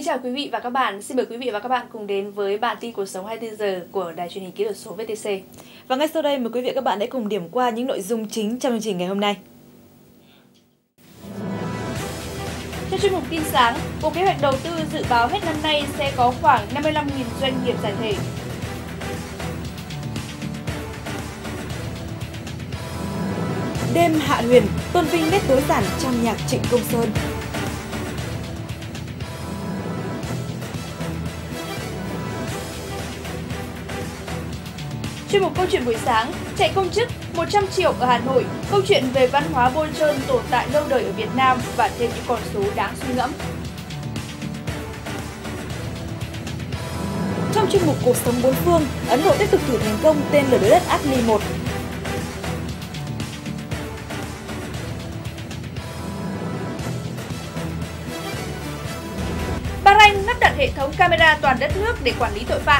chào quý vị và các bạn. Xin mời quý vị và các bạn cùng đến với bản tin cuộc sống 24 giờ của Đài Truyền hình Kỹ thuật số VTC. Và ngay sau đây mời quý vị và các bạn hãy cùng điểm qua những nội dung chính trong chương trình ngày hôm nay. Trong chuyên mục tin sáng, Bộ Kế hoạch Đầu tư dự báo hết năm nay sẽ có khoảng 55.000 doanh nghiệp giải thể. Đêm Hạ Huyền tôn vinh nét tối giản trong nhạc Trịnh Công Sơn. Chuyên mục câu chuyện buổi sáng, chạy công chức 100 triệu ở Hà Nội, câu chuyện về văn hóa bôi trơn tồn tại lâu đời ở Việt Nam và thêm những con số đáng suy ngẫm. Trong chuyên mục cuộc sống bốn phương, Ấn Độ tiếp tục thử thành công tên lửa đối đất Agni 1. Bahrain lắp đặt hệ thống camera toàn đất nước để quản lý tội phạm.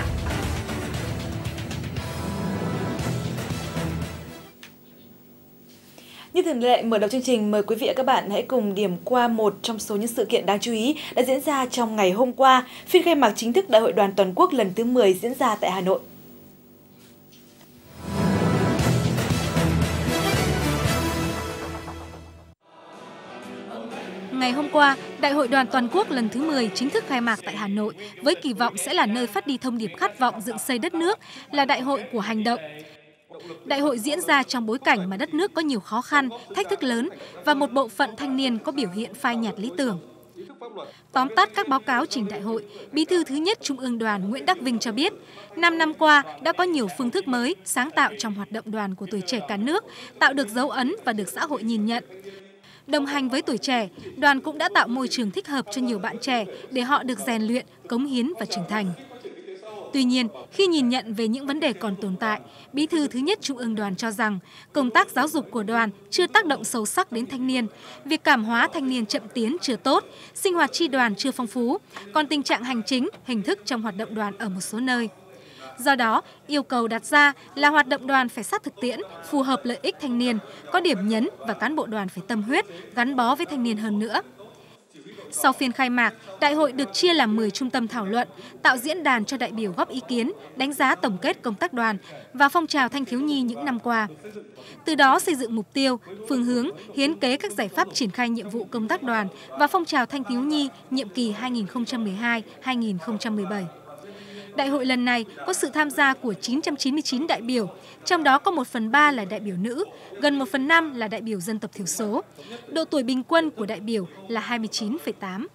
Như thường lệ, mở đầu chương trình, mời quý vị và các bạn hãy cùng điểm qua một trong số những sự kiện đáng chú ý đã diễn ra trong ngày hôm qua, phiên khai mạc chính thức Đại hội Đoàn Toàn quốc lần thứ 10 diễn ra tại Hà Nội. Ngày hôm qua, Đại hội Đoàn Toàn quốc lần thứ 10 chính thức khai mạc tại Hà Nội với kỳ vọng sẽ là nơi phát đi thông điệp khát vọng dựng xây đất nước, là đại hội của hành động. Đại hội diễn ra trong bối cảnh mà đất nước có nhiều khó khăn, thách thức lớn và một bộ phận thanh niên có biểu hiện phai nhạt lý tưởng. Tóm tắt các báo cáo trình đại hội, Bí thư thứ nhất Trung ương Đoàn Nguyễn Đắc Vinh cho biết, 5 năm qua đã có nhiều phương thức mới, sáng tạo trong hoạt động đoàn của tuổi trẻ cả nước, tạo được dấu ấn và được xã hội nhìn nhận. Đồng hành với tuổi trẻ, đoàn cũng đã tạo môi trường thích hợp cho nhiều bạn trẻ để họ được rèn luyện, cống hiến và trưởng thành. Tuy nhiên, khi nhìn nhận về những vấn đề còn tồn tại, Bí thư thứ nhất Trung ương Đoàn cho rằng công tác giáo dục của đoàn chưa tác động sâu sắc đến thanh niên, việc cảm hóa thanh niên chậm tiến chưa tốt, sinh hoạt chi đoàn chưa phong phú, còn tình trạng hành chính, hình thức trong hoạt động đoàn ở một số nơi. Do đó, yêu cầu đặt ra là hoạt động đoàn phải sát thực tiễn, phù hợp lợi ích thanh niên, có điểm nhấn và cán bộ đoàn phải tâm huyết, gắn bó với thanh niên hơn nữa. Sau phiên khai mạc, đại hội được chia làm 10 trung tâm thảo luận, tạo diễn đàn cho đại biểu góp ý kiến, đánh giá tổng kết công tác đoàn và phong trào thanh thiếu nhi những năm qua. Từ đó xây dựng mục tiêu, phương hướng, hiến kế các giải pháp triển khai nhiệm vụ công tác đoàn và phong trào thanh thiếu nhi nhiệm kỳ 2012-2017. Đại hội lần này có sự tham gia của 999 đại biểu, trong đó có 1/3 là đại biểu nữ, gần 1/5 là đại biểu dân tộc thiểu số. Độ tuổi bình quân của đại biểu là 29,8.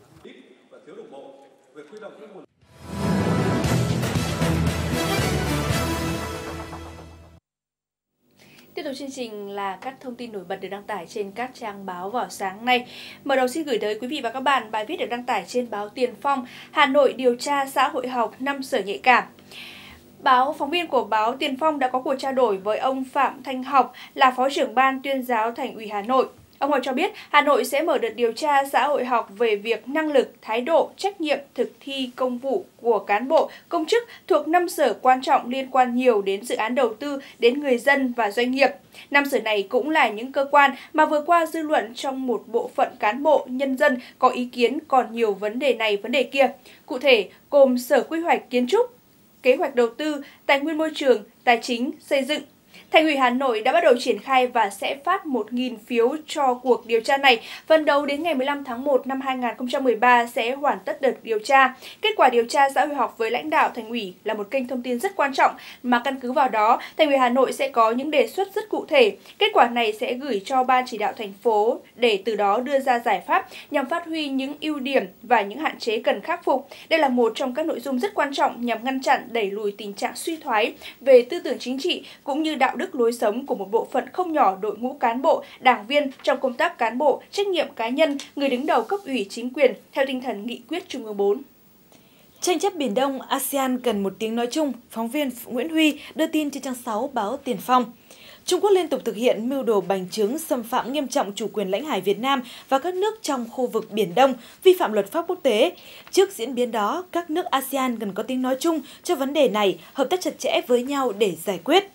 Tiếp tục chương trình là các thông tin nổi bật được đăng tải trên các trang báo vào sáng nay. Mở đầu xin gửi tới quý vị và các bạn bài viết được đăng tải trên báo Tiền Phong, Hà Nội điều tra xã hội học 5 sở nhạy cảm. Phóng viên của báo Tiền Phong đã có cuộc trao đổi với ông Phạm Thanh Học là Phó trưởng Ban Tuyên giáo Thành ủy Hà Nội. Ông Học cho biết Hà Nội sẽ mở đợt điều tra xã hội học về việc năng lực, thái độ, trách nhiệm thực thi công vụ của cán bộ, công chức thuộc 5 sở quan trọng liên quan nhiều đến dự án đầu tư đến người dân và doanh nghiệp. 5 sở này cũng là những cơ quan mà vừa qua dư luận trong một bộ phận cán bộ, nhân dân có ý kiến còn nhiều vấn đề này, vấn đề kia. Cụ thể, gồm Sở Quy hoạch Kiến trúc, Kế hoạch Đầu tư, Tài nguyên Môi trường, Tài chính, Xây dựng. Thành ủy Hà Nội đã bắt đầu triển khai và sẽ phát 1.000 phiếu cho cuộc điều tra này. Phấn đấu đến ngày 15 tháng 1 năm 2013 sẽ hoàn tất đợt điều tra. Kết quả điều tra xã hội học với lãnh đạo Thành ủy là một kênh thông tin rất quan trọng mà căn cứ vào đó, Thành ủy Hà Nội sẽ có những đề xuất rất cụ thể. Kết quả này sẽ gửi cho Ban chỉ đạo thành phố để từ đó đưa ra giải pháp nhằm phát huy những ưu điểm và những hạn chế cần khắc phục. Đây là một trong các nội dung rất quan trọng nhằm ngăn chặn đẩy lùi tình trạng suy thoái về tư tưởng chính trị cũng như đạo đức lối sống của một bộ phận không nhỏ đội ngũ cán bộ, đảng viên trong công tác cán bộ, trách nhiệm cá nhân, người đứng đầu cấp ủy chính quyền theo tinh thần nghị quyết Trung ương 4. Tranh chấp Biển Đông, ASEAN cần một tiếng nói chung, phóng viên Nguyễn Huy đưa tin trên trang 6 báo Tiền Phong. Trung Quốc liên tục thực hiện mưu đồ bành trướng xâm phạm nghiêm trọng chủ quyền lãnh hải Việt Nam và các nước trong khu vực Biển Đông, vi phạm luật pháp quốc tế. Trước diễn biến đó, các nước ASEAN cần có tiếng nói chung cho vấn đề này, hợp tác chặt chẽ với nhau để giải quyết.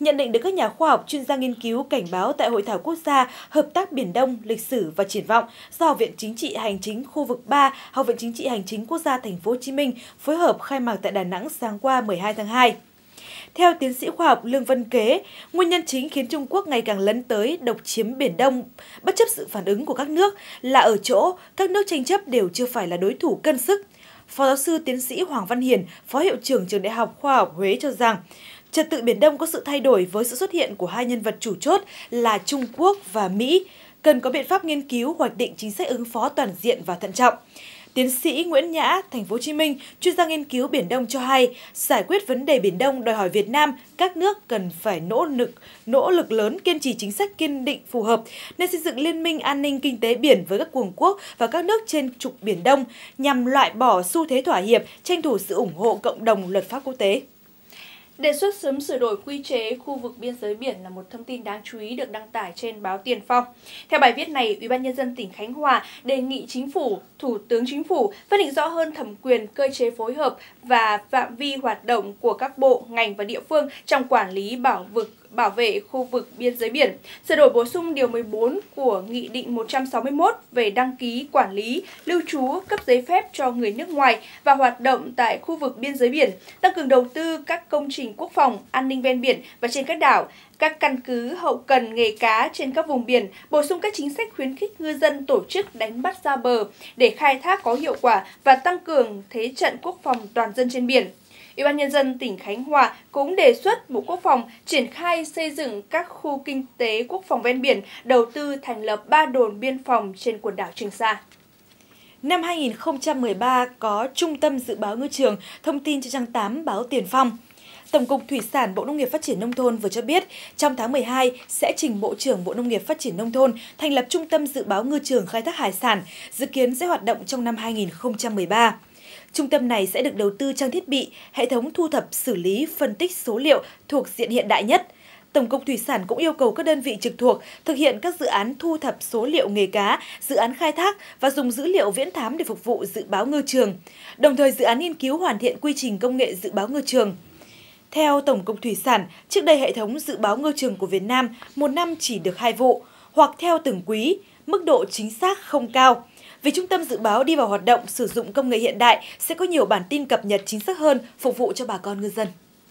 nhận định được các nhà khoa học chuyên gia nghiên cứu cảnh báo tại Hội thảo quốc gia Hợp tác Biển Đông, lịch sử và triển vọng do Học viện Chính trị Hành chính khu vực 3, Học viện Chính trị Hành chính Quốc gia Thành phố Hồ Chí Minh phối hợp khai mạc tại Đà Nẵng sáng qua 12 tháng 2. Theo tiến sĩ khoa học Lương Văn Kế, nguyên nhân chính khiến Trung Quốc ngày càng lấn tới độc chiếm Biển Đông bất chấp sự phản ứng của các nước là ở chỗ các nước tranh chấp đều chưa phải là đối thủ cân sức. Phó giáo sư tiến sĩ Hoàng Văn Hiền, Phó Hiệu trưởng Trường Đại học Khoa học Huế cho rằng, trật tự Biển Đông có sự thay đổi với sự xuất hiện của hai nhân vật chủ chốt là Trung Quốc và Mỹ, cần có biện pháp nghiên cứu hoạch định chính sách ứng phó toàn diện và thận trọng. Tiến sĩ Nguyễn Nhã, Thành phố Hồ Chí Minh, chuyên gia nghiên cứu Biển Đông cho hay, giải quyết vấn đề Biển Đông đòi hỏi Việt Nam, các nước cần phải nỗ lực lớn kiên trì chính sách kiên định phù hợp, nên xây dựng liên minh an ninh kinh tế biển với các cường quốc và các nước trên trục Biển Đông nhằm loại bỏ xu thế thỏa hiệp, tranh thủ sự ủng hộ cộng đồng luật pháp quốc tế. Đề xuất sớm sửa đổi quy chế khu vực biên giới biển là một thông tin đáng chú ý được đăng tải trên báo Tiền Phong. Theo bài viết này, Ủy ban nhân dân tỉnh Khánh Hòa đề nghị Chính phủ, Thủ tướng Chính phủ phân định rõ hơn thẩm quyền, cơ chế phối hợp và phạm vi hoạt động của các bộ, ngành và địa phương trong quản lý bảo vệ khu vực biên giới biển, sửa đổi bổ sung điều 14 của Nghị định 161 về đăng ký, quản lý, lưu trú, cấp giấy phép cho người nước ngoài và hoạt động tại khu vực biên giới biển, tăng cường đầu tư các công trình quốc phòng, an ninh ven biển và trên các đảo, các căn cứ hậu cần nghề cá trên các vùng biển, bổ sung các chính sách khuyến khích ngư dân tổ chức đánh bắt ra bờ để khai thác có hiệu quả và tăng cường thế trận quốc phòng toàn dân trên biển. Ủy ban nhân dân tỉnh Khánh Hòa cũng đề xuất Bộ Quốc phòng triển khai xây dựng các khu kinh tế quốc phòng ven biển, đầu tư thành lập 3 đồn biên phòng trên quần đảo Trường Sa. Năm 2013 có Trung tâm Dự báo Ngư trường thông tin trên trang 8 báo Tiền Phong. Tổng cục Thủy sản Bộ Nông nghiệp Phát triển Nông thôn vừa cho biết, trong tháng 12 sẽ trình Bộ trưởng Bộ Nông nghiệp Phát triển Nông thôn thành lập Trung tâm Dự báo Ngư trường khai thác hải sản, dự kiến sẽ hoạt động trong năm 2013. Trung tâm này sẽ được đầu tư trang thiết bị, hệ thống thu thập, xử lý, phân tích số liệu thuộc diện hiện đại nhất. Tổng cục Thủy sản cũng yêu cầu các đơn vị trực thuộc thực hiện các dự án thu thập số liệu nghề cá, dự án khai thác và dùng dữ liệu viễn thám để phục vụ dự báo ngư trường. Đồng thời dự án nghiên cứu hoàn thiện quy trình công nghệ dự báo ngư trường. Theo Tổng cục Thủy sản, trước đây hệ thống dự báo ngư trường của Việt Nam một năm chỉ được 2 vụ, hoặc theo từng quý, mức độ chính xác không cao. Vì trung tâm dự báo đi vào hoạt động sử dụng công nghệ hiện đại sẽ có nhiều bản tin cập nhật chính xác hơn phục vụ cho bà con ngư dân.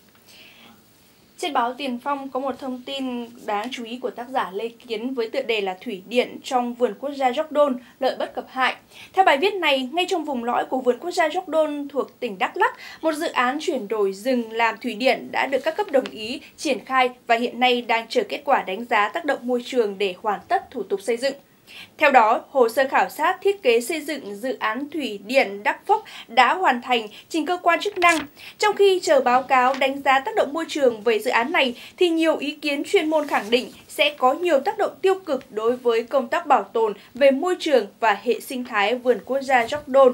Trên báo Tiền Phong có một thông tin đáng chú ý của tác giả Lê Kiến với tựa đề là Thủy điện trong vườn quốc gia Gióc Đôn, lợi bất cập hại. Theo bài viết này, ngay trong vùng lõi của vườn quốc gia Gióc Đôn thuộc tỉnh Đắk Lắk, một dự án chuyển đổi rừng làm thủy điện đã được các cấp đồng ý triển khai và hiện nay đang chờ kết quả đánh giá tác động môi trường để hoàn tất thủ tục xây dựng. Theo đó, hồ sơ khảo sát thiết kế xây dựng dự án thủy điện Đắk Phốc đã hoàn thành trình cơ quan chức năng. Trong khi chờ báo cáo đánh giá tác động môi trường về dự án này, thì nhiều ý kiến chuyên môn khẳng định sẽ có nhiều tác động tiêu cực đối với công tác bảo tồn về môi trường và hệ sinh thái vườn quốc gia Gióc Đôn.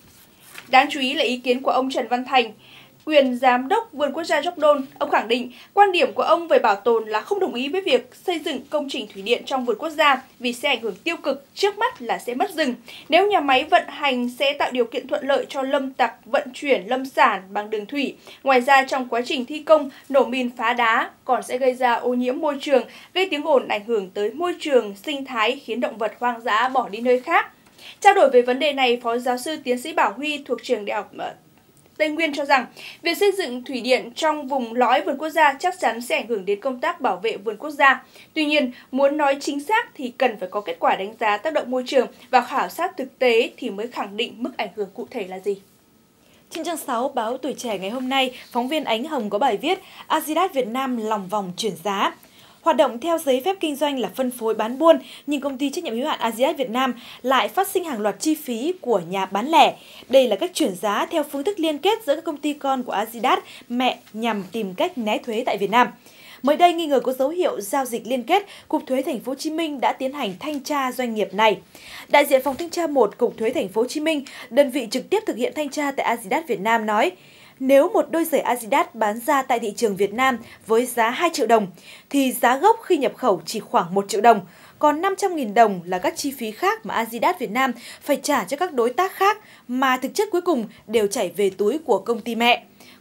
Đáng chú ý là ý kiến của ông Trần Văn Thành, quyền giám đốc vườn quốc gia Gióc Đôn. Ông khẳng định quan điểm của ông về bảo tồn là không đồng ý với việc xây dựng công trình thủy điện trong vườn quốc gia vì sẽ ảnh hưởng tiêu cực, trước mắt là sẽ mất rừng. Nếu nhà máy vận hành sẽ tạo điều kiện thuận lợi cho lâm tặc vận chuyển lâm sản bằng đường thủy. Ngoài ra trong quá trình thi công, nổ mìn phá đá còn sẽ gây ra ô nhiễm môi trường, gây tiếng ồn ảnh hưởng tới môi trường sinh thái khiến động vật hoang dã bỏ đi nơi khác. Trao đổi về vấn đề này, Phó giáo sư tiến sĩ Bảo Huy thuộc trường Đại học Tây Nguyên cho rằng, việc xây dựng thủy điện trong vùng lõi vườn quốc gia chắc chắn sẽ ảnh hưởng đến công tác bảo vệ vườn quốc gia. Tuy nhiên, muốn nói chính xác thì cần phải có kết quả đánh giá tác động môi trường và khảo sát thực tế thì mới khẳng định mức ảnh hưởng cụ thể là gì. Trên trang 6 báo Tuổi Trẻ ngày hôm nay, phóng viên Ánh Hồng có bài viết Adidas Việt Nam lòng vòng chuyển giá. Hoạt động theo giấy phép kinh doanh là phân phối bán buôn, nhưng công ty trách nhiệm hữu hạn Adidas Việt Nam lại phát sinh hàng loạt chi phí của nhà bán lẻ. Đây là cách chuyển giá theo phương thức liên kết giữa các công ty con của Adidas mẹ nhằm tìm cách né thuế tại Việt Nam. Mới đây nghi ngờ có dấu hiệu giao dịch liên kết, Cục Thuế Thành phố Hồ Chí Minh đã tiến hành thanh tra doanh nghiệp này. Đại diện phòng thanh tra 1 Cục Thuế Thành phố Hồ Chí Minh, đơn vị trực tiếp thực hiện thanh tra tại Adidas Việt Nam nói: nếu một đôi giày Adidas bán ra tại thị trường Việt Nam với giá 2 triệu đồng, thì giá gốc khi nhập khẩu chỉ khoảng 1 triệu đồng, còn 500.000 đồng là các chi phí khác mà Adidas Việt Nam phải trả cho các đối tác khác mà thực chất cuối cùng đều chảy về túi của công ty mẹ.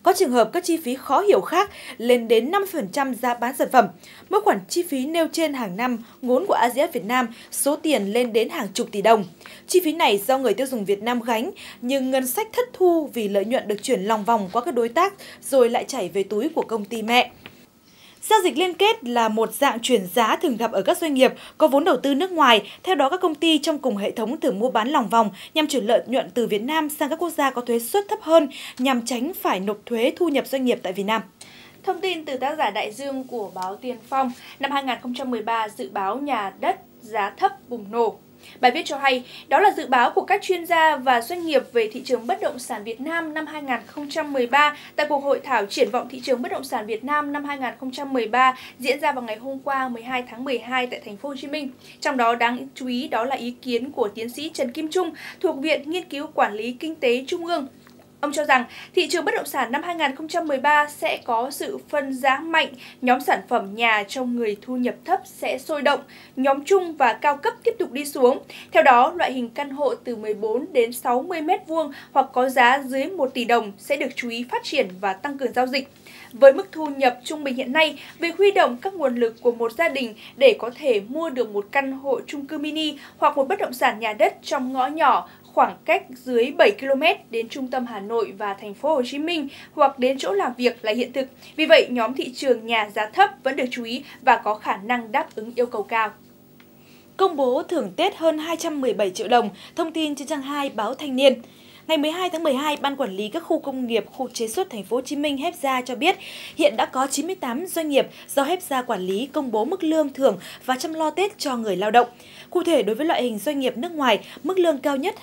Có trường hợp các chi phí khó hiểu khác lên đến 50% giá bán sản phẩm. Mỗi khoản chi phí nêu trên hàng năm ngốn của ASEAN Việt Nam số tiền lên đến hàng chục tỷ đồng. Chi phí này do người tiêu dùng Việt Nam gánh, nhưng ngân sách thất thu vì lợi nhuận được chuyển lòng vòng qua các đối tác rồi lại chảy về túi của công ty mẹ. Giao dịch liên kết là một dạng chuyển giá thường gặp ở các doanh nghiệp có vốn đầu tư nước ngoài. Theo đó, các công ty trong cùng hệ thống thường mua bán lòng vòng nhằm chuyển lợi nhuận từ Việt Nam sang các quốc gia có thuế suất thấp hơn nhằm tránh phải nộp thuế thu nhập doanh nghiệp tại Việt Nam. Thông tin từ tác giả Đại Dương của báo Tiền Phong, năm 2013 dự báo nhà đất giá thấp bùng nổ. Bài viết cho hay, đó là dự báo của các chuyên gia và doanh nghiệp về thị trường bất động sản Việt Nam năm 2013 tại cuộc hội thảo triển vọng thị trường bất động sản Việt Nam năm 2013 diễn ra vào ngày hôm qua 12 tháng 12 tại thành phố Hồ Chí Minh. Trong đó đáng chú ý đó là ý kiến của tiến sĩ Trần Kim Trung thuộc Viện Nghiên cứu Quản lý Kinh tế Trung ương. Ông cho rằng thị trường bất động sản năm 2013 sẽ có sự phân giá mạnh, nhóm sản phẩm nhà cho người thu nhập thấp sẽ sôi động, nhóm trung và cao cấp tiếp tục đi xuống. Theo đó, loại hình căn hộ từ 14 đến 60 m² hoặc có giá dưới 1 tỷ đồng sẽ được chú ý phát triển và tăng cường giao dịch. Với mức thu nhập trung bình hiện nay, việc huy động các nguồn lực của một gia đình để có thể mua được một căn hộ chung cư mini hoặc một bất động sản nhà đất trong ngõ nhỏ khoảng cách dưới 7 km đến trung tâm Hà Nội và thành phố Hồ Chí Minh hoặc đến chỗ làm việc là hiện thực. Vì vậy, nhóm thị trường nhà giá thấp vẫn được chú ý và có khả năng đáp ứng yêu cầu cao. Công bố thưởng Tết hơn 217 triệu đồng, thông tin trên trang 2 báo Thanh niên. Ngày 12 tháng 12, Ban Quản lý các khu công nghiệp, khu chế xuất thành phố Hồ Chí Minh HEPZA cho biết hiện đã có 98 doanh nghiệp do HEPZA quản lý công bố mức lương thưởng và chăm lo Tết cho người lao động. Cụ thể, đối với loại hình doanh nghiệp nước ngoài, mức lương cao nhất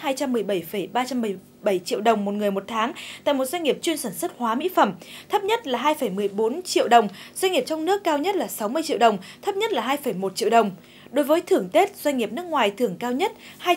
217,317 triệu đồng một người một tháng tại một doanh nghiệp chuyên sản xuất hóa mỹ phẩm, thấp nhất là 2,14 triệu đồng, doanh nghiệp trong nước cao nhất là 60 triệu đồng, thấp nhất là 2,1 triệu đồng. Đối với thưởng Tết, doanh nghiệp nước ngoài thưởng cao nhất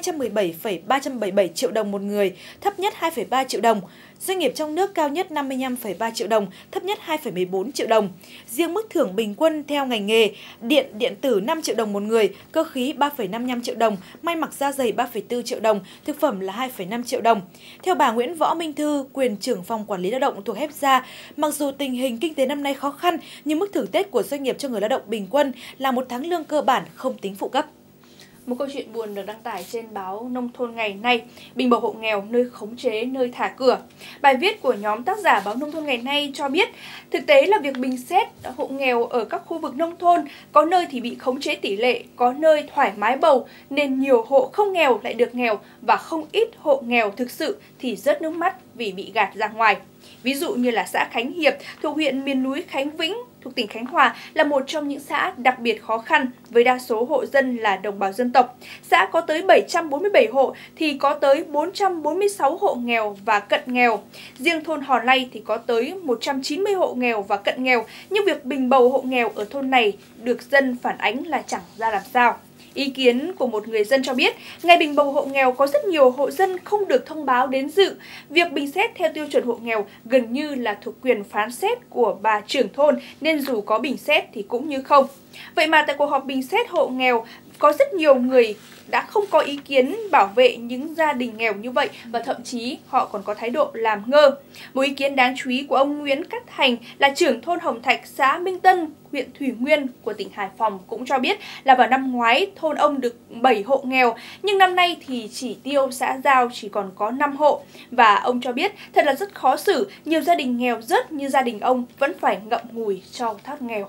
217,377 triệu đồng một người, thấp nhất 2,3 triệu đồng. Doanh nghiệp trong nước cao nhất 55,3 triệu đồng, thấp nhất 2,14 triệu đồng. Riêng mức thưởng bình quân theo ngành nghề, điện tử 5 triệu đồng một người, cơ khí 3,55 triệu đồng, may mặc da giày 3,4 triệu đồng, thực phẩm là 2,5 triệu đồng. Theo bà Nguyễn Võ Minh Thư, quyền trưởng phòng quản lý lao động thuộc HEPZA, mặc dù tình hình kinh tế năm nay khó khăn, nhưng mức thưởng Tết của doanh nghiệp cho người lao động bình quân là một tháng lương cơ bản không tính phụ cấp. Một câu chuyện buồn được đăng tải trên báo Nông thôn ngày nay, bình bầu hộ nghèo nơi khống chế, nơi thả cửa. Bài viết của nhóm tác giả báo Nông thôn ngày nay cho biết, thực tế là việc bình xét hộ nghèo ở các khu vực nông thôn, có nơi thì bị khống chế tỷ lệ, có nơi thoải mái bầu, nên nhiều hộ không nghèo lại được nghèo và không ít hộ nghèo thực sự thì rớt nước mắt vì bị gạt ra ngoài. Ví dụ như là xã Khánh Hiệp thuộc huyện miền núi Khánh Vĩnh thuộc tỉnh Khánh Hòa là một trong những xã đặc biệt khó khăn với đa số hộ dân là đồng bào dân tộc. Xã có tới 747 hộ thì có tới 446 hộ nghèo và cận nghèo. Riêng thôn Hò Lay thì có tới 190 hộ nghèo và cận nghèo, nhưng việc bình bầu hộ nghèo ở thôn này được dân phản ánh là chẳng ra làm sao. Ý kiến của một người dân cho biết, ngày bình bầu hộ nghèo có rất nhiều hộ dân không được thông báo đến dự. Việc bình xét theo tiêu chuẩn hộ nghèo gần như là thuộc quyền phán xét của bà trưởng thôn, nên dù có bình xét thì cũng như không. Vậy mà tại cuộc họp bình xét hộ nghèo, có rất nhiều người đã không có ý kiến bảo vệ những gia đình nghèo như vậy và thậm chí họ còn có thái độ làm ngơ. Một ý kiến đáng chú ý của ông Nguyễn Cát Thành là trưởng thôn Hồng Thạch, xã Minh Tân, huyện Thủy Nguyên của tỉnh Hải Phòng cũng cho biết là vào năm ngoái thôn ông được 7 hộ nghèo, nhưng năm nay thì chỉ tiêu xã giao chỉ còn có 5 hộ. Và ông cho biết thật là rất khó xử, nhiều gia đình nghèo rớt như gia đình ông vẫn phải ngậm ngùi cho thoát nghèo.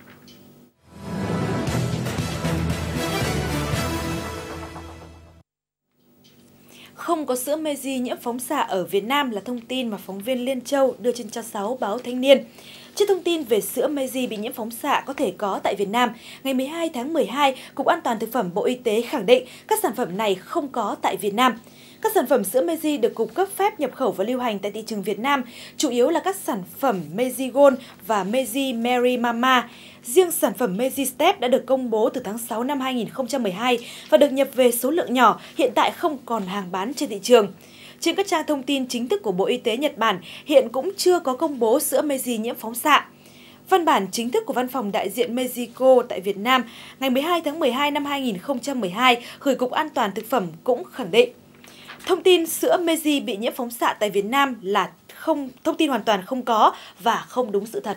Không có sữa Meiji nhiễm phóng xạ ở Việt Nam là thông tin mà phóng viên Liên Châu đưa trên trang 6 báo Thanh niên. Trước thông tin về sữa Meiji bị nhiễm phóng xạ có thể có tại Việt Nam, ngày 12 tháng 12, Cục An toàn Thực phẩm Bộ Y tế khẳng định các sản phẩm này không có tại Việt Nam. Các sản phẩm sữa Meiji được Cục cấp phép nhập khẩu và lưu hành tại thị trường Việt Nam, chủ yếu là các sản phẩm Meiji Gold và Meiji Mary Mama. Riêng sản phẩm Meiji Step đã được công bố từ tháng 6 năm 2012 và được nhập về số lượng nhỏ, hiện tại không còn hàng bán trên thị trường. Trên các trang thông tin chính thức của Bộ Y tế Nhật Bản, hiện cũng chưa có công bố sữa Meiji nhiễm phóng xạ. Văn bản chính thức của Văn phòng đại diện Mexico tại Việt Nam ngày 12 tháng 12 năm 2012 gửi Cục An toàn Thực phẩm cũng khẳng định thông tin sữa Meiji bị nhiễm phóng xạ tại Việt Nam là thông tin hoàn toàn không có và không đúng sự thật.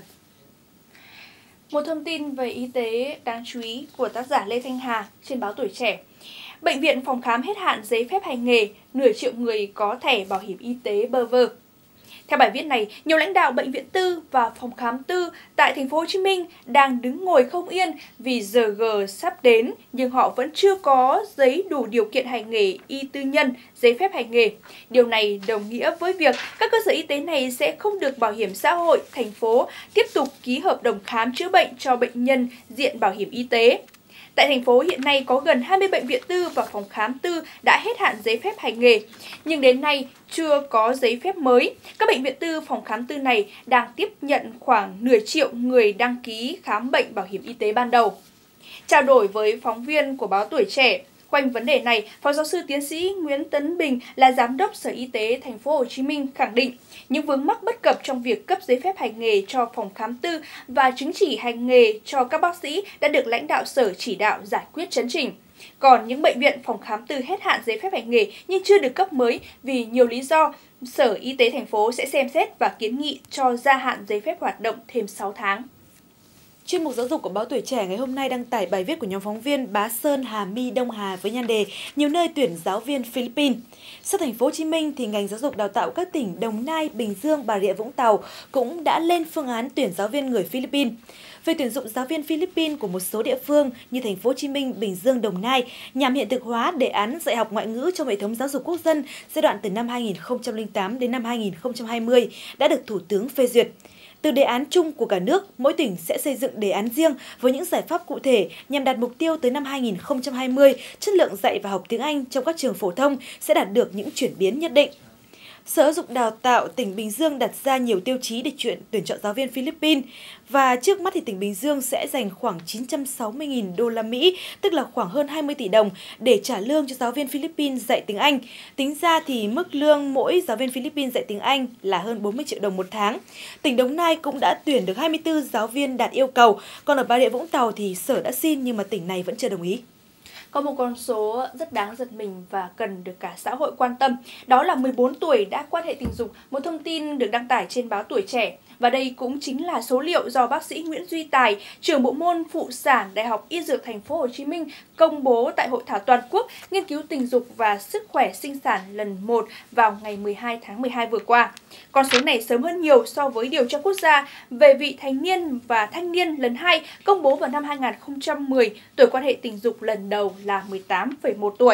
Một thông tin về y tế đáng chú ý của tác giả Lê Thanh Hà trên báo Tuổi Trẻ. Bệnh viện phòng khám hết hạn giấy phép hành nghề, nửa triệu người có thẻ bảo hiểm y tế bơ vơ. Theo bài viết này, nhiều lãnh đạo bệnh viện tư và phòng khám tư tại thành phố Hồ Chí Minh đang đứng ngồi không yên vì giờ G sắp đến nhưng họ vẫn chưa có giấy đủ điều kiện hành nghề y tư nhân, giấy phép hành nghề. Điều này đồng nghĩa với việc các cơ sở y tế này sẽ không được Bảo hiểm xã hội thành phố tiếp tục ký hợp đồng khám chữa bệnh cho bệnh nhân diện bảo hiểm y tế. Tại thành phố hiện nay có gần 20 bệnh viện tư và phòng khám tư đã hết hạn giấy phép hành nghề, nhưng đến nay chưa có giấy phép mới. Các bệnh viện tư, phòng khám tư này đang tiếp nhận khoảng nửa triệu người đăng ký khám bệnh bảo hiểm y tế ban đầu. Trao đổi với phóng viên của báo Tuổi Trẻ, quanh vấn đề này, Phó giáo sư tiến sĩ Nguyễn Tấn Bình là Giám đốc Sở Y tế Thành phố Hồ Chí Minh khẳng định những vướng mắc bất cập trong việc cấp giấy phép hành nghề cho phòng khám tư và chứng chỉ hành nghề cho các bác sĩ đã được lãnh đạo Sở chỉ đạo giải quyết chấn chỉnh. Còn những bệnh viện phòng khám tư hết hạn giấy phép hành nghề nhưng chưa được cấp mới vì nhiều lý do, Sở Y tế thành phố sẽ xem xét và kiến nghị cho gia hạn giấy phép hoạt động thêm 6 tháng. Chuyên mục giáo dục của báo Tuổi Trẻ ngày hôm nay đăng tải bài viết của nhóm phóng viên Bá Sơn, Hà My, Đông Hà với nhan đề nhiều nơi tuyển giáo viên Philippines. Sau thành phố Hồ Chí Minh thì ngành giáo dục đào tạo các tỉnh Đồng Nai, Bình Dương, Bà Rịa Vũng Tàu cũng đã lên phương án tuyển giáo viên người Philippines. Về tuyển dụng giáo viên Philippines của một số địa phương như thành phố Hồ Chí Minh, Bình Dương, Đồng Nai nhằm hiện thực hóa đề án dạy học ngoại ngữ trong hệ thống giáo dục quốc dân giai đoạn từ năm 2008 đến năm 2020 đã được Thủ tướng phê duyệt. Từ đề án chung của cả nước, mỗi tỉnh sẽ xây dựng đề án riêng với những giải pháp cụ thể nhằm đạt mục tiêu tới năm 2020, chất lượng dạy và học tiếng Anh trong các trường phổ thông sẽ đạt được những chuyển biến nhất định. Sở Giáo dục Đào tạo tỉnh Bình Dương đặt ra nhiều tiêu chí để tuyển chọn giáo viên Philippines và trước mắt thì tỉnh Bình Dương sẽ dành khoảng 960.000 đô la Mỹ, tức là khoảng hơn 20 tỷ đồng để trả lương cho giáo viên Philippines dạy tiếng Anh. Tính ra thì mức lương mỗi giáo viên Philippines dạy tiếng Anh là hơn 40 triệu đồng một tháng. Tỉnh Đồng Nai cũng đã tuyển được 24 giáo viên đạt yêu cầu, còn ở Bà Rịa Vũng Tàu thì Sở đã xin nhưng mà tỉnh này vẫn chưa đồng ý. Có một con số rất đáng giật mình và cần được cả xã hội quan tâm, đó là 14 tuổi đã quan hệ tình dục, một thông tin được đăng tải trên báo Tuổi Trẻ. Và đây cũng chính là số liệu do bác sĩ Nguyễn Duy Tài, trưởng bộ môn phụ sản Đại học Y Dược Thành phố Hồ Chí Minh công bố tại hội thảo toàn quốc nghiên cứu tình dục và sức khỏe sinh sản lần 1 vào ngày 12 tháng 12 vừa qua. Con số này sớm hơn nhiều so với điều tra quốc gia về vị thành niên và thanh niên lần 2 công bố vào năm 2010, tuổi quan hệ tình dục lần đầu là 18,1 tuổi.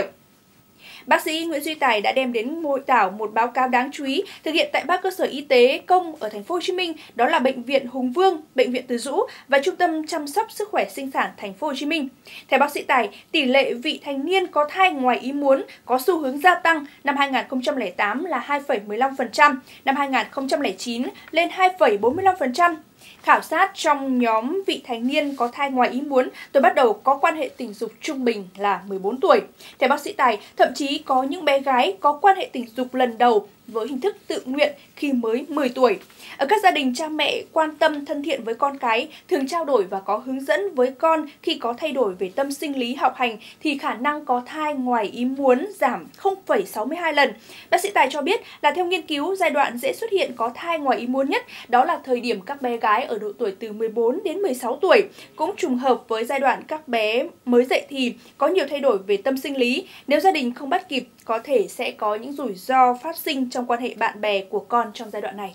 Bác sĩ Nguyễn Duy Tài đã đem đến hội thảo một báo cáo đáng chú ý thực hiện tại 3 cơ sở y tế công ở thành phố Hồ Chí Minh, đó là bệnh viện Hùng Vương, bệnh viện Từ Dũ và Trung tâm chăm sóc sức khỏe sinh sản thành phố Hồ Chí Minh. Theo bác sĩ Tài, tỷ lệ vị thành niên có thai ngoài ý muốn có xu hướng gia tăng, năm 2008 là 2,15%, năm 2009 lên 2,45%. Khảo sát trong nhóm vị thành niên có thai ngoài ý muốn, tuổi bắt đầu có quan hệ tình dục trung bình là 14 tuổi. Theo bác sĩ Tài, thậm chí có những bé gái có quan hệ tình dục lần đầu với hình thức tự nguyện khi mới 10 tuổi. Ở các gia đình, cha mẹ quan tâm thân thiện với con cái, thường trao đổi và có hướng dẫn với con khi có thay đổi về tâm sinh lý học hành thì khả năng có thai ngoài ý muốn giảm 0,62 lần. Bác sĩ Tài cho biết là theo nghiên cứu, giai đoạn dễ xuất hiện có thai ngoài ý muốn nhất đó là thời điểm các bé gái ở độ tuổi từ 14 đến 16 tuổi, cũng trùng hợp với giai đoạn các bé mới dậy thì, có nhiều thay đổi về tâm sinh lý. Nếu gia đình không bắt kịp, có thể sẽ có những rủi ro phát sinh trong quan hệ bạn bè của con trong giai đoạn này.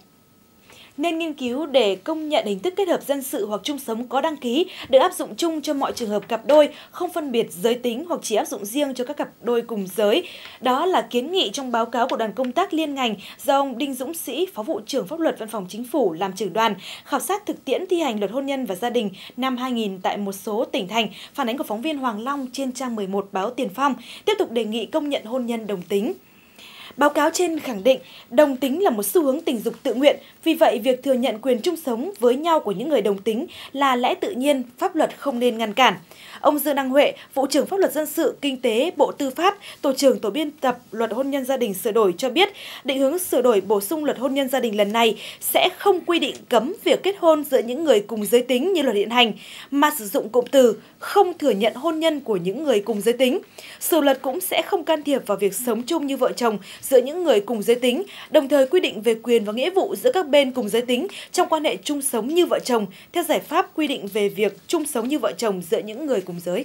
Nên nghiên cứu để công nhận hình thức kết hợp dân sự hoặc chung sống có đăng ký được áp dụng chung cho mọi trường hợp cặp đôi, không phân biệt giới tính hoặc chỉ áp dụng riêng cho các cặp đôi cùng giới. Đó là kiến nghị trong báo cáo của đoàn công tác liên ngành do ông Đinh Dũng Sĩ, Phó vụ trưởng Pháp luật Văn phòng Chính phủ làm trưởng đoàn, khảo sát thực tiễn thi hành luật hôn nhân và gia đình năm 2000 tại một số tỉnh thành, phản ánh của phóng viên Hoàng Long trên trang 11 báo Tiền Phong, tiếp tục đề nghị công nhận hôn nhân đồng tính. Báo cáo trên khẳng định đồng tính là một xu hướng tình dục tự nguyện, vì vậy việc thừa nhận quyền chung sống với nhau của những người đồng tính là lẽ tự nhiên, pháp luật không nên ngăn cản. Ông Dương Đăng Huệ, Vụ trưởng Pháp luật Dân sự, Kinh tế, Bộ Tư pháp, Tổ trưởng Tổ biên tập Luật hôn nhân gia đình sửa đổi cho biết, định hướng sửa đổi bổ sung Luật hôn nhân gia đình lần này sẽ không quy định cấm việc kết hôn giữa những người cùng giới tính như luật hiện hành, mà sử dụng cụm từ không thừa nhận hôn nhân của những người cùng giới tính. Sửa luật cũng sẽ không can thiệp vào việc sống chung như vợ chồng giữa những người cùng giới tính, đồng thời quy định về quyền và nghĩa vụ giữa các bên cùng giới tính trong quan hệ chung sống như vợ chồng, theo giải pháp quy định về việc chung sống như vợ chồng giữa những người cùng giới.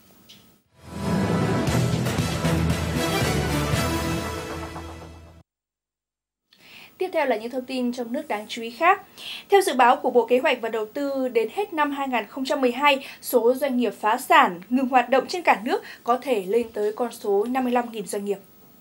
Tiếp theo là những thông tin trong nước đáng chú ý khác. Theo dự báo của Bộ Kế hoạch và Đầu tư, đến hết năm 2012, số doanh nghiệp phá sản, ngừng hoạt động trên cả nước có thể lên tới con số 55.000 doanh nghiệp.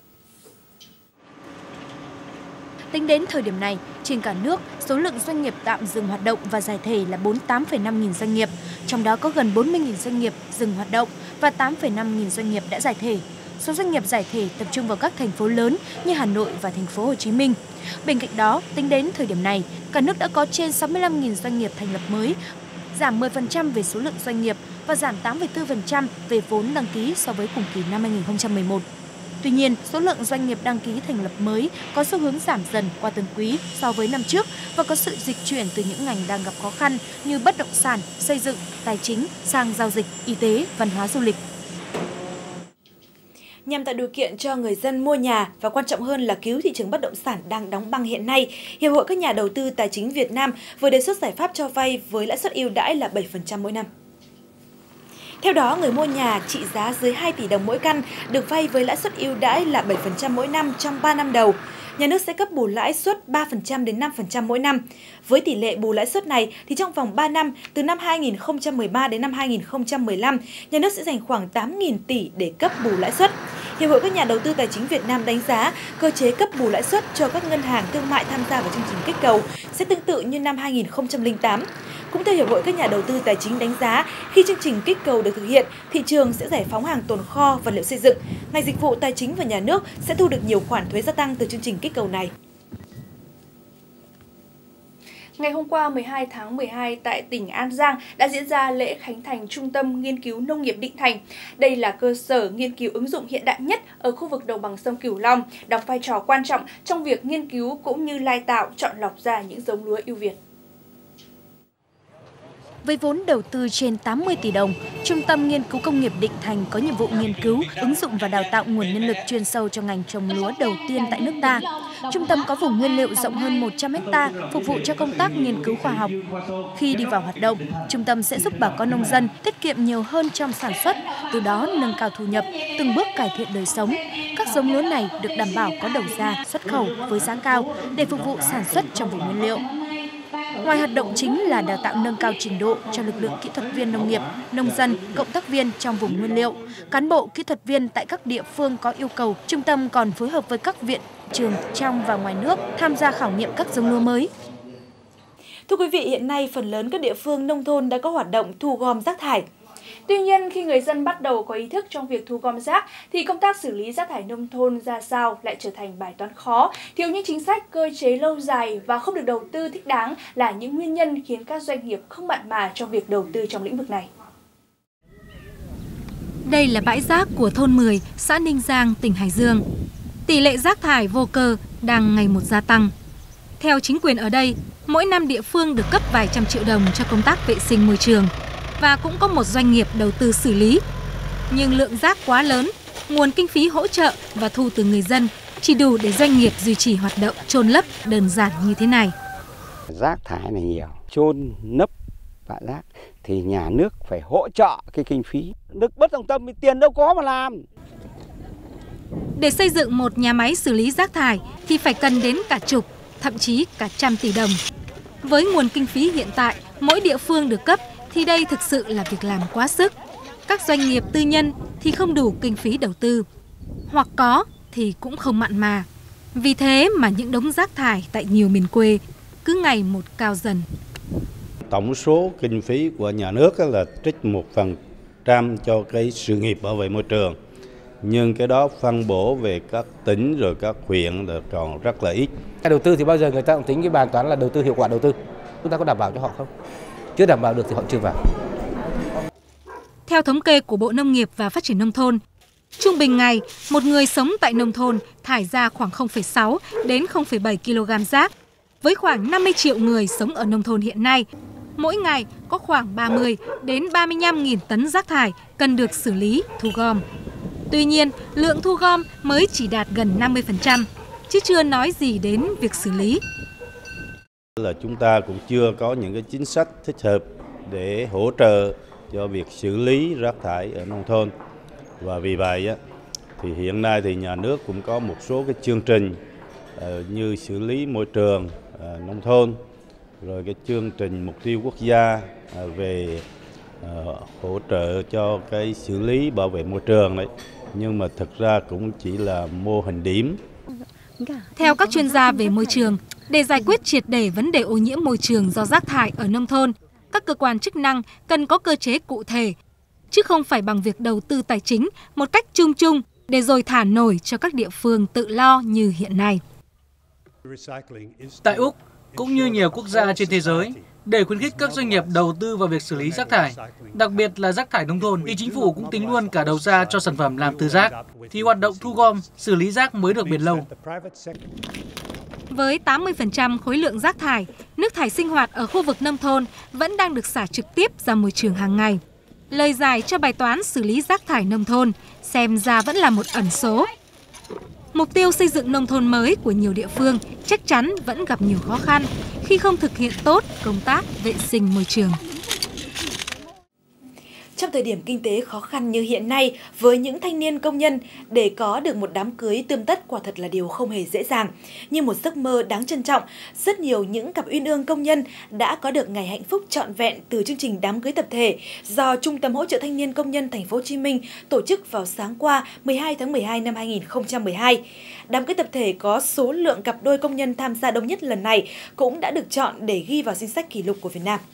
Tính đến thời điểm này, trên cả nước, số lượng doanh nghiệp tạm dừng hoạt động và giải thể là 48,5 nghìn doanh nghiệp, trong đó có gần 40.000 doanh nghiệp dừng hoạt động và 8,5 nghìn doanh nghiệp đã giải thể. Số doanh nghiệp giải thể tập trung vào các thành phố lớn như Hà Nội và thành phố Hồ Chí Minh. Bên cạnh đó, tính đến thời điểm này, cả nước đã có trên 65.000 doanh nghiệp thành lập mới, giảm 10% về số lượng doanh nghiệp và giảm 8,4% về vốn đăng ký so với cùng kỳ năm 2011. Tuy nhiên, số lượng doanh nghiệp đăng ký thành lập mới có xu hướng giảm dần qua từng quý so với năm trước và có sự dịch chuyển từ những ngành đang gặp khó khăn như bất động sản, xây dựng, tài chính sang giao dịch, y tế, văn hóa du lịch. Nhằm tạo điều kiện cho người dân mua nhà và quan trọng hơn là cứu thị trường bất động sản đang đóng băng hiện nay, Hiệp hội các nhà đầu tư tài chính Việt Nam vừa đề xuất giải pháp cho vay với lãi suất ưu đãi là 7% mỗi năm. Theo đó, người mua nhà trị giá dưới 2 tỷ đồng mỗi căn được vay với lãi suất ưu đãi là 7% mỗi năm trong 3 năm đầu. Nhà nước sẽ cấp bù lãi suất 3% đến 5% mỗi năm. Với tỷ lệ bù lãi suất này thì trong vòng 3 năm, từ năm 2013 đến năm 2015, nhà nước sẽ dành khoảng 8.000 tỷ để cấp bù lãi suất. Hiệp hội các nhà đầu tư tài chính Việt Nam đánh giá cơ chế cấp bù lãi suất cho các ngân hàng thương mại tham gia vào chương trình kích cầu sẽ tương tự như năm 2008. Cũng theo Hiệp hội các nhà đầu tư tài chính đánh giá, khi chương trình kích cầu được thực hiện, thị trường sẽ giải phóng hàng tồn kho, vật liệu xây dựng. Ngành dịch vụ tài chính và nhà nước sẽ thu được nhiều khoản thuế gia tăng từ chương trình kích cầu này. Ngày hôm qua 12 tháng 12 tại tỉnh An Giang đã diễn ra lễ khánh thành Trung tâm Nghiên cứu Nông nghiệp Định Thành. Đây là cơ sở nghiên cứu ứng dụng hiện đại nhất ở khu vực đồng bằng sông Cửu Long, đóng vai trò quan trọng trong việc nghiên cứu cũng như lai tạo, chọn lọc ra những giống lúa ưu việt. Với vốn đầu tư trên 80 tỷ đồng, Trung tâm Nghiên cứu Công nghiệp Định Thành có nhiệm vụ nghiên cứu, ứng dụng và đào tạo nguồn nhân lực chuyên sâu cho ngành trồng lúa đầu tiên tại nước ta. Trung tâm có vùng nguyên liệu rộng hơn 100 ha, phục vụ cho công tác nghiên cứu khoa học. Khi đi vào hoạt động, trung tâm sẽ giúp bà con nông dân tiết kiệm nhiều hơn trong sản xuất, từ đó nâng cao thu nhập, từng bước cải thiện đời sống. Các giống lúa này được đảm bảo có đầu ra, xuất khẩu với giá cao để phục vụ sản xuất trong vùng nguyên liệu. Ngoài hoạt động chính là đào tạo nâng cao trình độ cho lực lượng kỹ thuật viên nông nghiệp, nông dân, cộng tác viên trong vùng nguyên liệu, cán bộ kỹ thuật viên tại các địa phương có yêu cầu, trung tâm còn phối hợp với các viện, trường trong và ngoài nước tham gia khảo nghiệm các giống lúa mới. Thưa quý vị, hiện nay phần lớn các địa phương nông thôn đã có hoạt động thu gom rác thải. Tuy nhiên, khi người dân bắt đầu có ý thức trong việc thu gom rác, thì công tác xử lý rác thải nông thôn ra sao lại trở thành bài toán khó. Thiếu những chính sách, cơ chế lâu dài và không được đầu tư thích đáng là những nguyên nhân khiến các doanh nghiệp không mặn mà trong việc đầu tư trong lĩnh vực này. Đây là bãi rác của thôn 10, xã Ninh Giang, tỉnh Hải Dương. Tỷ lệ rác thải vô cơ đang ngày một gia tăng. Theo chính quyền ở đây, mỗi năm địa phương được cấp vài trăm triệu đồng cho công tác vệ sinh môi trường. Và cũng có một doanh nghiệp đầu tư xử lý. Nhưng lượng rác quá lớn, nguồn kinh phí hỗ trợ và thu từ người dân chỉ đủ để doanh nghiệp duy trì hoạt động chôn lấp đơn giản như thế này. Rác thải này nhiều, chôn nấp bãi rác thì nhà nước phải hỗ trợ cái kinh phí. Nước bất đồng tâm thì tiền đâu có mà làm. Để xây dựng một nhà máy xử lý rác thải thì phải cần đến cả chục, thậm chí cả trăm tỷ đồng. Với nguồn kinh phí hiện tại, mỗi địa phương được cấp thì đây thực sự là việc làm quá sức. Các doanh nghiệp tư nhân thì không đủ kinh phí đầu tư, hoặc có thì cũng không mặn mà. Vì thế mà những đống rác thải tại nhiều miền quê cứ ngày một cao dần. Tổng số kinh phí của nhà nước là trích 1% cho cái sự nghiệp bảo vệ môi trường. Nhưng cái đó phân bổ về các tỉnh rồi các huyện là còn rất là ít. Đầu tư thì bao giờ người ta cũng tính cái bài toán là đầu tư hiệu quả đầu tư. Chúng ta có đảm bảo cho họ không? Chưa đảm bảo được thì họ chưa vào. Theo thống kê của Bộ Nông nghiệp và Phát triển Nông thôn, trung bình ngày, một người sống tại nông thôn thải ra khoảng 0,6 đến 0,7 kg rác. Với khoảng 50 triệu người sống ở nông thôn hiện nay, mỗi ngày có khoảng 30 đến 35.000 tấn rác thải cần được xử lý, thu gom. Tuy nhiên, lượng thu gom mới chỉ đạt gần 50%, chứ chưa nói gì đến việc xử lý. Là chúng ta cũng chưa có những cái chính sách thích hợp để hỗ trợ cho việc xử lý rác thải ở nông thôn. Và vì vậy thì hiện nay thì nhà nước cũng có một số cái chương trình như xử lý môi trường nông thôn, rồi cái chương trình mục tiêu quốc gia về hỗ trợ cho cái xử lý bảo vệ môi trường đấy. Nhưng mà thực ra cũng chỉ là mô hình điểm. Theo các chuyên gia về môi trường, để giải quyết triệt để vấn đề ô nhiễm môi trường do rác thải ở nông thôn, các cơ quan chức năng cần có cơ chế cụ thể, chứ không phải bằng việc đầu tư tài chính một cách chung chung để rồi thả nổi cho các địa phương tự lo như hiện nay. Tại Úc, cũng như nhiều quốc gia trên thế giới, để khuyến khích các doanh nghiệp đầu tư vào việc xử lý rác thải, đặc biệt là rác thải nông thôn, thì chính phủ cũng tính luôn cả đầu ra cho sản phẩm làm từ rác, thì hoạt động thu gom, xử lý rác mới được bền lâu. Với 80% khối lượng rác thải, nước thải sinh hoạt ở khu vực nông thôn vẫn đang được xả trực tiếp ra môi trường hàng ngày. Lời giải cho bài toán xử lý rác thải nông thôn xem ra vẫn là một ẩn số. Mục tiêu xây dựng nông thôn mới của nhiều địa phương chắc chắn vẫn gặp nhiều khó khăn khi không thực hiện tốt công tác vệ sinh môi trường. Trong thời điểm kinh tế khó khăn như hiện nay, với những thanh niên công nhân, để có được một đám cưới tươm tất quả thật là điều không hề dễ dàng. Như một giấc mơ đáng trân trọng, rất nhiều những cặp uyên ương công nhân đã có được ngày hạnh phúc trọn vẹn từ chương trình đám cưới tập thể do Trung tâm Hỗ trợ Thanh niên Công nhân Thành phố Hồ Chí Minh tổ chức vào sáng qua 12 tháng 12 năm 2012. Đám cưới tập thể có số lượng cặp đôi công nhân tham gia đông nhất lần này cũng đã được chọn để ghi vào danh sách kỷ lục của Việt Nam.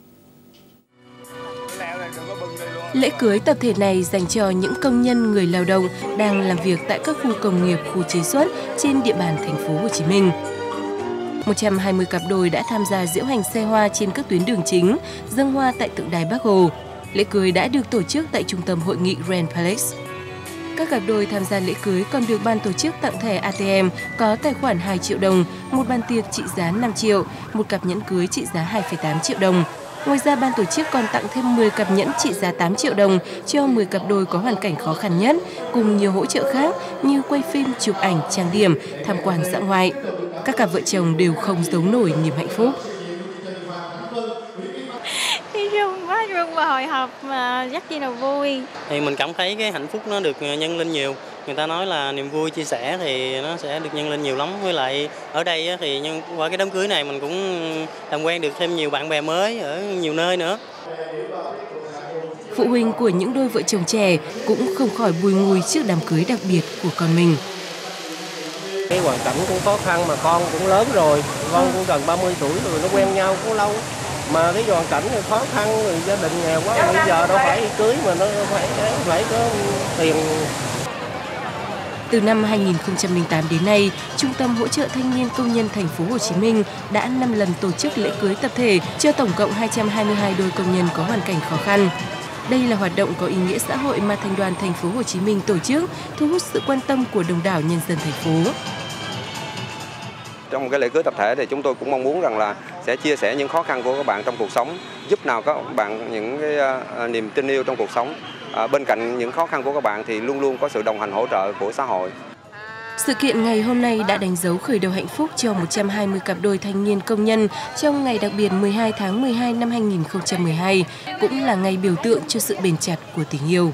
Lễ cưới tập thể này dành cho những công nhân người lao động đang làm việc tại các khu công nghiệp, khu chế xuất trên địa bàn thành phố Hồ Chí Minh. 120 cặp đôi đã tham gia diễu hành xe hoa trên các tuyến đường chính, dâng hoa tại tượng đài Bác Hồ. Lễ cưới đã được tổ chức tại trung tâm hội nghị Grand Palace. Các cặp đôi tham gia lễ cưới còn được ban tổ chức tặng thẻ ATM có tài khoản 2 triệu đồng, một bàn tiệc trị giá 5 triệu, một cặp nhẫn cưới trị giá 2,8 triệu đồng. Ngoài ra, ban tổ chức còn tặng thêm 10 cặp nhẫn trị giá 8 triệu đồng cho 10 cặp đôi có hoàn cảnh khó khăn nhất, cùng nhiều hỗ trợ khác như quay phim, chụp ảnh, trang điểm, tham quan dã ngoại. Các cặp vợ chồng đều không giấu nổi niềm hạnh phúc. Quá rung và hồi hộp mà rất chi là vui. Thì mình cảm thấy cái hạnh phúc nó được nhân lên nhiều. Người ta nói là niềm vui chia sẻ thì nó sẽ được nhân lên nhiều lắm. Với lại ở đây thì qua cái đám cưới này mình cũng làm quen được thêm nhiều bạn bè mới ở nhiều nơi nữa. Phụ huynh của những đôi vợ chồng trẻ cũng không khỏi bùi ngùi trước đám cưới đặc biệt của con mình. Cái hoàn cảnh cũng khó khăn mà con cũng lớn rồi, con cũng gần 30 tuổi rồi, nó quen nhau cũng lâu. Mà cái hoàn cảnh khó khăn, rồi gia đình nghèo quá, bây giờ đâu phải cưới mà nó phải có tiền. Từ năm 2008 đến nay, Trung tâm Hỗ trợ Thanh niên Công nhân Thành phố Hồ Chí Minh đã 5 lần tổ chức lễ cưới tập thể cho tổng cộng 222 đôi công nhân có hoàn cảnh khó khăn. Đây là hoạt động có ý nghĩa xã hội mà Thành đoàn Thành phố Hồ Chí Minh tổ chức, thu hút sự quan tâm của đông đảo nhân dân thành phố. Trong cái lễ cưới tập thể thì chúng tôi cũng mong muốn rằng là sẽ chia sẻ những khó khăn của các bạn trong cuộc sống, giúp nào các bạn những cái niềm tin yêu trong cuộc sống. Bên cạnh những khó khăn của các bạn thì luôn luôn có sự đồng hành hỗ trợ của xã hội. Sự kiện ngày hôm nay đã đánh dấu khởi đầu hạnh phúc cho 120 cặp đôi thanh niên công nhân trong ngày đặc biệt 12 tháng 12 năm 2012, cũng là ngày biểu tượng cho sự bền chặt của tình yêu.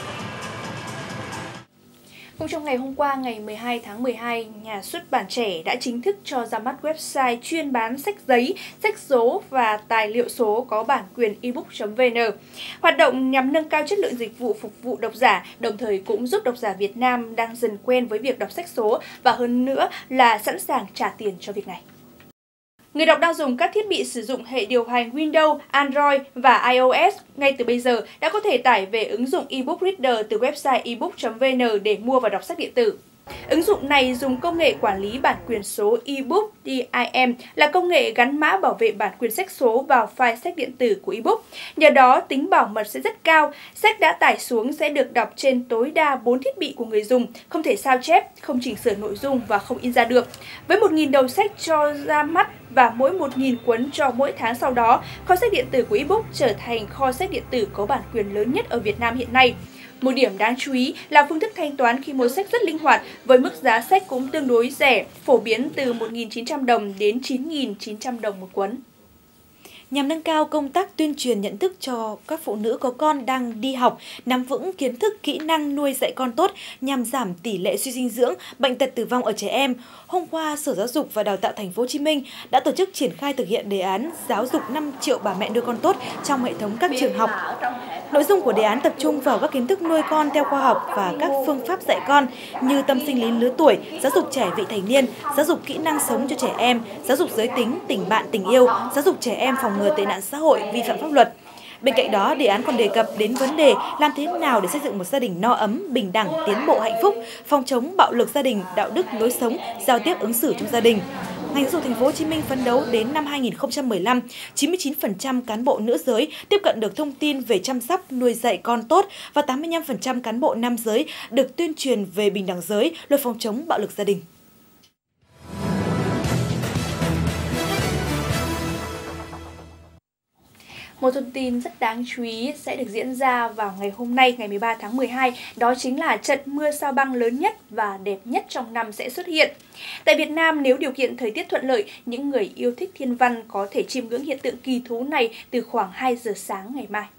Cũng trong ngày hôm qua, ngày 12 tháng 12, nhà xuất bản Trẻ đã chính thức cho ra mắt website chuyên bán sách giấy, sách số và tài liệu số có bản quyền ebook.vn. Hoạt động nhằm nâng cao chất lượng dịch vụ phục vụ độc giả, đồng thời cũng giúp độc giả Việt Nam đang dần quen với việc đọc sách số và hơn nữa là sẵn sàng trả tiền cho việc này. Người đọc đang dùng các thiết bị sử dụng hệ điều hành Windows, Android và iOS ngay từ bây giờ đã có thể tải về ứng dụng ebook reader từ website ebook.vn để mua và đọc sách điện tử. Ứng dụng này dùng công nghệ quản lý bản quyền số ebook DIM, là công nghệ gắn mã bảo vệ bản quyền sách số vào file sách điện tử của ebook. Nhờ đó, tính bảo mật sẽ rất cao. Sách đã tải xuống sẽ được đọc trên tối đa 4 thiết bị của người dùng, không thể sao chép, không chỉnh sửa nội dung và không in ra được. Với 1.000 đầu sách cho ra mắt và mỗi 1.000 cuốn cho mỗi tháng sau đó, kho sách điện tử của ebook trở thành kho sách điện tử có bản quyền lớn nhất ở Việt Nam hiện nay. Một điểm đáng chú ý là phương thức thanh toán khi mua sách rất linh hoạt, với mức giá sách cũng tương đối rẻ, phổ biến từ 1.900 đồng đến 9.900 đồng một cuốn. Nhằm nâng cao công tác tuyên truyền nhận thức cho các phụ nữ có con đang đi học, nắm vững kiến thức, kỹ năng nuôi dạy con tốt nhằm giảm tỷ lệ suy dinh dưỡng, bệnh tật tử vong ở trẻ em, hôm qua Sở Giáo dục và Đào tạo Thành phố Hồ Chí Minh đã tổ chức triển khai thực hiện đề án giáo dục 5 triệu bà mẹ nuôi con tốt trong hệ thống các trường học. Nội dung của đề án tập trung vào các kiến thức nuôi con theo khoa học và các phương pháp dạy con như tâm sinh lý lứa tuổi, giáo dục trẻ vị thành niên, giáo dục kỹ năng sống cho trẻ em, giáo dục giới tính, tình bạn, tình yêu, giáo dục trẻ em phòng ngừa tệ nạn xã hội, vi phạm pháp luật. Bên cạnh đó, đề án còn đề cập đến vấn đề làm thế nào để xây dựng một gia đình no ấm, bình đẳng, tiến bộ hạnh phúc, phòng chống bạo lực gia đình, đạo đức lối sống, giao tiếp ứng xử trong gia đình. Ngành giáo dục Thành phố Hồ Chí Minh phấn đấu đến năm 2015, 99% cán bộ nữ giới tiếp cận được thông tin về chăm sóc nuôi dạy con tốt và 85% cán bộ nam giới được tuyên truyền về bình đẳng giới, luật phòng chống bạo lực gia đình. Một thông tin rất đáng chú ý sẽ được diễn ra vào ngày hôm nay, ngày 13 tháng 12, đó chính là trận mưa sao băng lớn nhất và đẹp nhất trong năm sẽ xuất hiện. Tại Việt Nam, nếu điều kiện thời tiết thuận lợi, những người yêu thích thiên văn có thể chiêm ngưỡng hiện tượng kỳ thú này từ khoảng 2 giờ sáng ngày mai.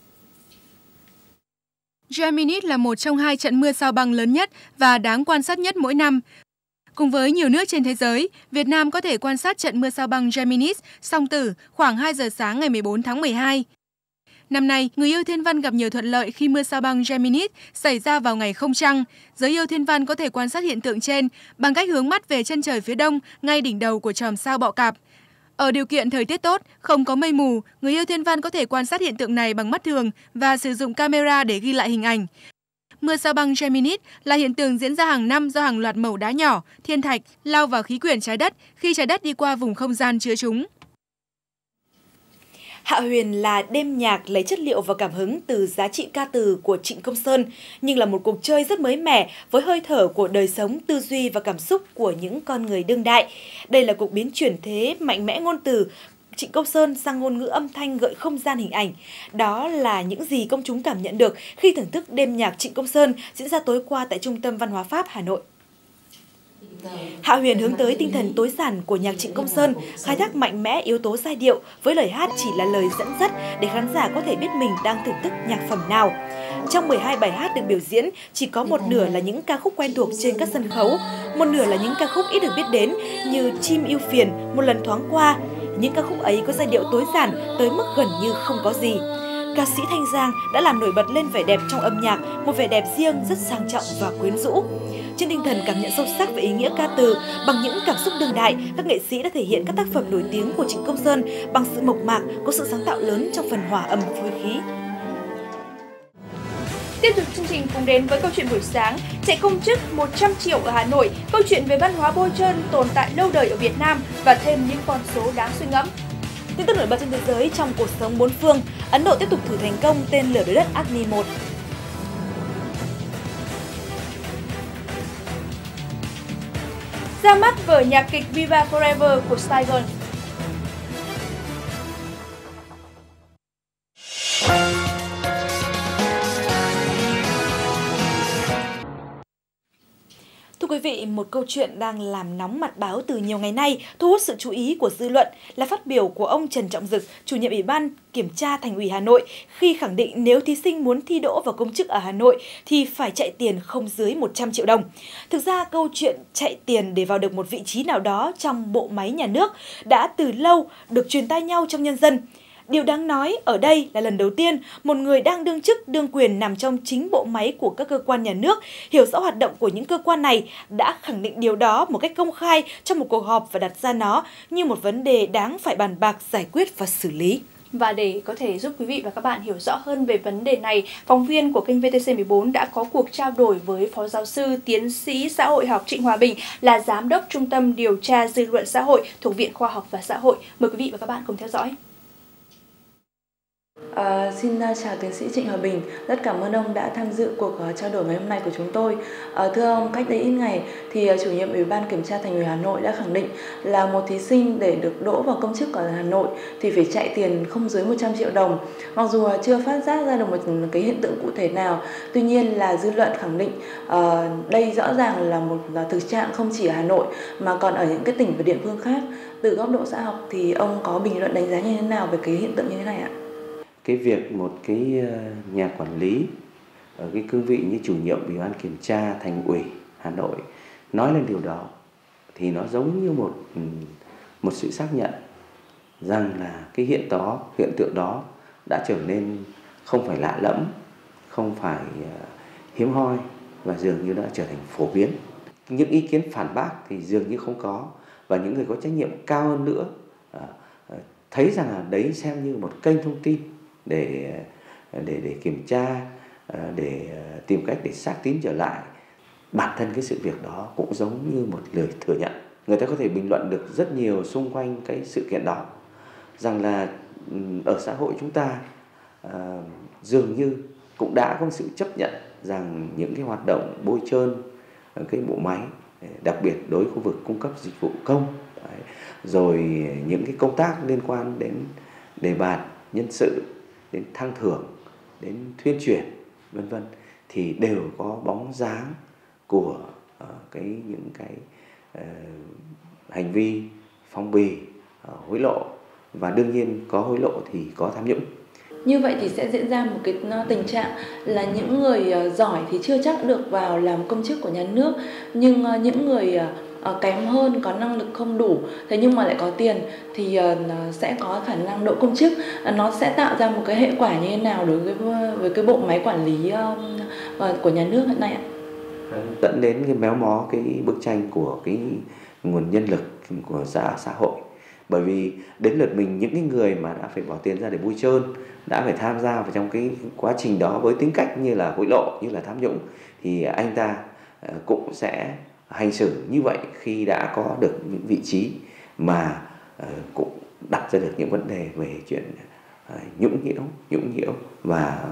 Gemini là một trong 2 trận mưa sao băng lớn nhất và đáng quan sát nhất mỗi năm. Cùng với nhiều nước trên thế giới, Việt Nam có thể quan sát trận mưa sao băng Gemini song tử khoảng 2 giờ sáng ngày 14 tháng 12. Năm nay, người yêu thiên văn gặp nhiều thuận lợi khi mưa sao băng Gemini xảy ra vào ngày không trăng. Giới yêu thiên văn có thể quan sát hiện tượng trên bằng cách hướng mắt về chân trời phía đông, ngay đỉnh đầu của chòm sao Bọ Cạp. Ở điều kiện thời tiết tốt, không có mây mù, người yêu thiên văn có thể quan sát hiện tượng này bằng mắt thường và sử dụng camera để ghi lại hình ảnh. Mưa sao băng Gemini là hiện tượng diễn ra hàng năm do hàng loạt mẩu đá nhỏ, thiên thạch lao vào khí quyển trái đất khi trái đất đi qua vùng không gian chứa chúng. Hạ Huyền là đêm nhạc lấy chất liệu và cảm hứng từ giá trị ca từ của Trịnh Công Sơn, nhưng là một cuộc chơi rất mới mẻ với hơi thở của đời sống, tư duy và cảm xúc của những con người đương đại. Đây là cuộc biến chuyển thế mạnh mẽ ngôn từ Trịnh Công Sơn sang ngôn ngữ âm thanh gợi không gian hình ảnh. Đó là những gì công chúng cảm nhận được khi thưởng thức đêm nhạc Trịnh Công Sơn diễn ra tối qua tại Trung tâm Văn hóa Pháp Hà Nội. Hạ Huyền hướng tới tinh thần tối giản của nhạc Trịnh Công Sơn, khai thác mạnh mẽ yếu tố giai điệu với lời hát chỉ là lời dẫn dắt để khán giả có thể biết mình đang thưởng thức nhạc phẩm nào. Trong 12 bài hát được biểu diễn, chỉ có một nửa là những ca khúc quen thuộc trên các sân khấu, một nửa là những ca khúc ít được biết đến như Chim Yêu Phiền, Một Lần Thoáng Qua. Những ca khúc ấy có giai điệu tối giản tới mức gần như không có gì. Ca sĩ Thanh Giang đã làm nổi bật lên vẻ đẹp trong âm nhạc, một vẻ đẹp riêng rất sang trọng và quyến rũ. Trên tinh thần cảm nhận sâu sắc về ý nghĩa ca từ, bằng những cảm xúc đương đại, các nghệ sĩ đã thể hiện các tác phẩm nổi tiếng của Trịnh Công Sơn bằng sự mộc mạc, có sự sáng tạo lớn trong phần hòa âm phối khí. Tiếp tục chương trình cùng đến với câu chuyện buổi sáng, chạy công chức 100 triệu ở Hà Nội, câu chuyện về văn hóa bôi trơn tồn tại lâu đời ở Việt Nam và thêm những con số đáng suy ngẫm. Tin tức nổi bật trên thế giới trong cuộc sống bốn phương, Ấn Độ tiếp tục thử thành công tên lửa đối đất Agni 1. Ra mắt vở nhạc kịch Viva Forever của Saigon. Thưa quý vị, một câu chuyện đang làm nóng mặt báo từ nhiều ngày nay, thu hút sự chú ý của dư luận là phát biểu của ông Trần Trọng Dực, chủ nhiệm Ủy ban Kiểm tra Thành ủy Hà Nội, khi khẳng định nếu thí sinh muốn thi đỗ vào công chức ở Hà Nội thì phải chạy tiền không dưới 100 triệu đồng. Thực ra, câu chuyện chạy tiền để vào được một vị trí nào đó trong bộ máy nhà nước đã từ lâu được truyền tai nhau trong nhân dân. Điều đáng nói ở đây là lần đầu tiên một người đang đương chức, đương quyền nằm trong chính bộ máy của các cơ quan nhà nước, hiểu rõ hoạt động của những cơ quan này, đã khẳng định điều đó một cách công khai trong một cuộc họp và đặt ra nó như một vấn đề đáng phải bàn bạc, giải quyết và xử lý. Và để có thể giúp quý vị và các bạn hiểu rõ hơn về vấn đề này, phóng viên của kênh VTC14 đã có cuộc trao đổi với Phó Giáo sư, Tiến sĩ Xã hội học Trịnh Hòa Bình, là Giám đốc Trung tâm Điều tra Dư luận Xã hội thuộc Viện Khoa học và Xã hội. Mời quý vị và các bạn cùng theo dõi. Xin chào tiến sĩ Trịnh Hòa Bình, rất cảm ơn ông đã tham dự cuộc trao đổi ngày hôm nay của chúng tôi. Thưa ông, cách đây ít ngày thì chủ nhiệm Ủy ban Kiểm tra Thành ủy Hà Nội đã khẳng định là một thí sinh để được đỗ vào công chức ở Hà Nội thì phải chạy tiền không dưới 100 triệu đồng. Mặc dù chưa phát giác ra được một cái hiện tượng cụ thể nào, tuy nhiên là dư luận khẳng định đây rõ ràng là một thực trạng không chỉ ở Hà Nội mà còn ở những cái tỉnh và địa phương khác. Từ góc độ xã học thì ông có bình luận đánh giá như thế nào về cái hiện tượng như thế này ạ? Cái việc một cái nhà quản lý ở cái cương vị như chủ nhiệm Ủy ban Kiểm tra Thành ủy Hà Nội nói lên điều đó thì nó giống như một sự xác nhận rằng là cái hiện tượng đó đã trở nên không phải lạ lẫm, không phải hiếm hoi và dường như đã trở thành phổ biến. Những ý kiến phản bác thì dường như không có, và những người có trách nhiệm cao hơn nữa thấy rằng là đấy xem như một kênh thông tin để kiểm tra, để tìm cách để xác tín trở lại. Bản thân cái sự việc đó cũng giống như một lời thừa nhận. Người ta có thể bình luận được rất nhiều xung quanh cái sự kiện đó, rằng là ở xã hội chúng ta dường như cũng đã có sự chấp nhận rằng những cái hoạt động bôi trơn cái bộ máy, đặc biệt đối với khu vực cung cấp dịch vụ công, rồi những cái công tác liên quan đến đề bạt nhân sự, đến thăng thưởng, đến thuyên chuyển, vân vân, thì đều có bóng dáng của những cái hành vi phong bì, hối lộ, và đương nhiên có hối lộ thì có tham nhũng. Như vậy thì sẽ diễn ra một cái tình trạng là những người giỏi thì chưa chắc được vào làm công chức của nhà nước, nhưng những người kém hơn, có năng lực không đủ, thế nhưng mà lại có tiền thì sẽ có khả năng đỗ công chức. Nó sẽ tạo ra một cái hệ quả như thế nào đối với cái bộ máy quản lý của nhà nước hiện nay ạ? Dẫn đến cái méo mó cái bức tranh của cái nguồn nhân lực của xã hội. Bởi vì đến lượt mình, những cái người mà đã phải bỏ tiền ra để bôi trơn, đã phải tham gia vào trong cái quá trình đó với tính cách như là hối lộ, như là tham nhũng, thì anh ta cũng sẽ hành xử như vậy khi đã có được những vị trí mà cũng đặt ra được những vấn đề về chuyện nhũng nhiễu và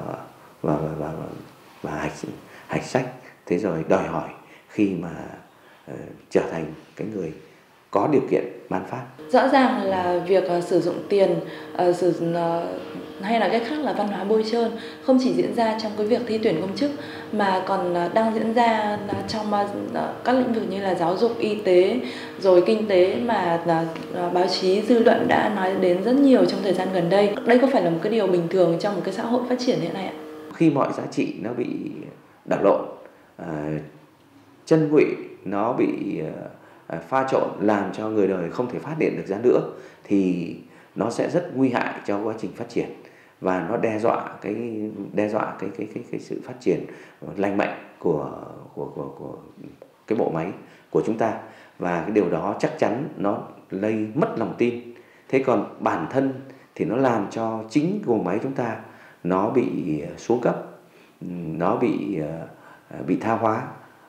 hạch sách. Thế rồi đòi hỏi khi mà trở thành cái người có điều kiện ban phát. Rõ ràng là việc sử dụng tiền, hay là cách khác là văn hóa bôi trơn không chỉ diễn ra trong cái việc thi tuyển công chức mà còn đang diễn ra trong các lĩnh vực như là giáo dục, y tế, rồi kinh tế mà báo chí, dư luận đã nói đến rất nhiều trong thời gian gần đây. Đây có phải là một cái điều bình thường trong một cái xã hội phát triển hiện nay ạ? Khi mọi giá trị nó bị đảo lộn, chân ngụy nó bị pha trộn làm cho người đời không thể phát hiện được ra nữa, thì nó sẽ rất nguy hại cho quá trình phát triển, và nó đe dọa cái sự phát triển lành mạnh của cái bộ máy của chúng ta, và cái điều đó chắc chắn nó lây mất lòng tin. Thế còn bản thân thì nó làm cho chính bộ máy chúng ta nó bị xuống cấp, nó bị tha hóa,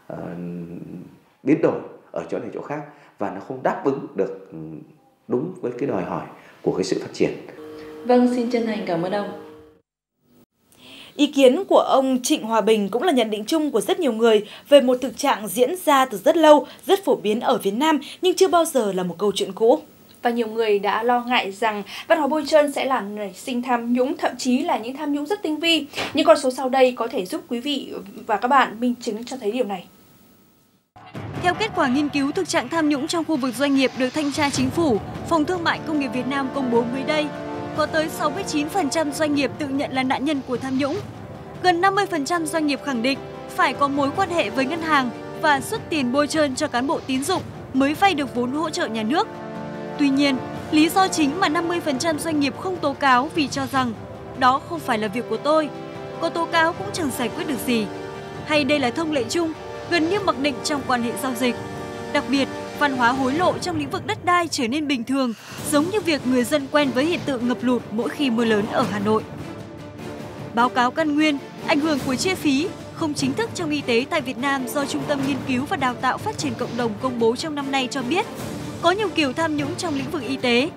biến đổi ở chỗ này chỗ khác, và nó không đáp ứng được đúng với cái đòi hỏi của cái sự phát triển. Vâng, xin chân thành cảm ơn ông. Ý kiến của ông Trịnh Hòa Bình cũng là nhận định chung của rất nhiều người về một thực trạng diễn ra từ rất lâu, rất phổ biến ở Việt Nam nhưng chưa bao giờ là một câu chuyện cũ. Và nhiều người đã lo ngại rằng văn hóa bôi trơn sẽ làm nảy sinh tham nhũng, thậm chí là những tham nhũng rất tinh vi. Những con số sau đây có thể giúp quý vị và các bạn minh chứng cho thấy điều này. Theo kết quả nghiên cứu thực trạng tham nhũng trong khu vực doanh nghiệp được Thanh tra Chính phủ, Phòng Thương mại Công nghiệp Việt Nam công bố mới đây, có tới 69% doanh nghiệp tự nhận là nạn nhân của tham nhũng. Gần 50% doanh nghiệp khẳng định phải có mối quan hệ với ngân hàng và xuất tiền bôi trơn cho cán bộ tín dụng mới vay được vốn hỗ trợ nhà nước. Tuy nhiên, lý do chính mà 50% doanh nghiệp không tố cáo vì cho rằng đó không phải là việc của tôi, có tố cáo cũng chẳng giải quyết được gì. Hay đây là thông lệ chung, gần như mặc định trong quan hệ giao dịch. Đặc biệt, văn hóa hối lộ trong lĩnh vực đất đai trở nên bình thường, giống như việc người dân quen với hiện tượng ngập lụt mỗi khi mưa lớn ở Hà Nội. Báo cáo căn nguyên, ảnh hưởng của chi phí không chính thức trong y tế tại Việt Nam do Trung tâm Nghiên cứu và Đào tạo Phát triển Cộng đồng công bố trong năm nay cho biết, có nhiều kiểu tham nhũng trong lĩnh vực y tế.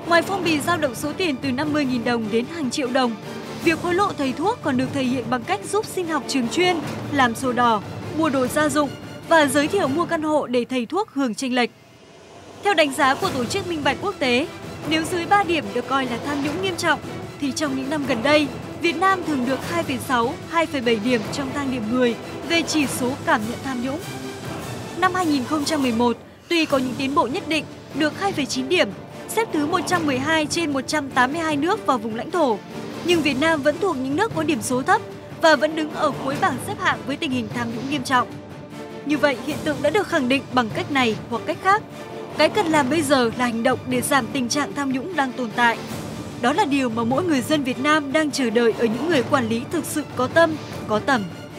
Ngoài phong bì dao động số tiền từ 50.000 đồng đến hàng triệu đồng, việc hối lộ thầy thuốc còn được thể hiện bằng cách giúp xin học trường chuyên, làm sổ đỏ, mua đồ gia dụng và giới thiệu mua căn hộ để thầy thuốc hưởng chênh lệch. Theo đánh giá của Tổ chức Minh bạch Quốc tế, nếu dưới 3 điểm được coi là tham nhũng nghiêm trọng, thì trong những năm gần đây, Việt Nam thường được 2,6, 2,7 điểm trong thang điểm 10 về chỉ số cảm nhận tham nhũng. Năm 2011, tuy có những tiến bộ nhất định, được 2,9 điểm, xếp thứ 112 trên 182 nước vào vùng lãnh thổ, nhưng Việt Nam vẫn thuộc những nước có điểm số thấp và vẫn đứng ở cuối bảng xếp hạng với tình hình tham nhũng nghiêm trọng. Như vậy, hiện tượng đã được khẳng định bằng cách này hoặc cách khác. Cái cần làm bây giờ là hành động để giảm tình trạng tham nhũng đang tồn tại. Đó là điều mà mỗi người dân Việt Nam đang chờ đợi ở những người quản lý thực sự có tâm, có tầm.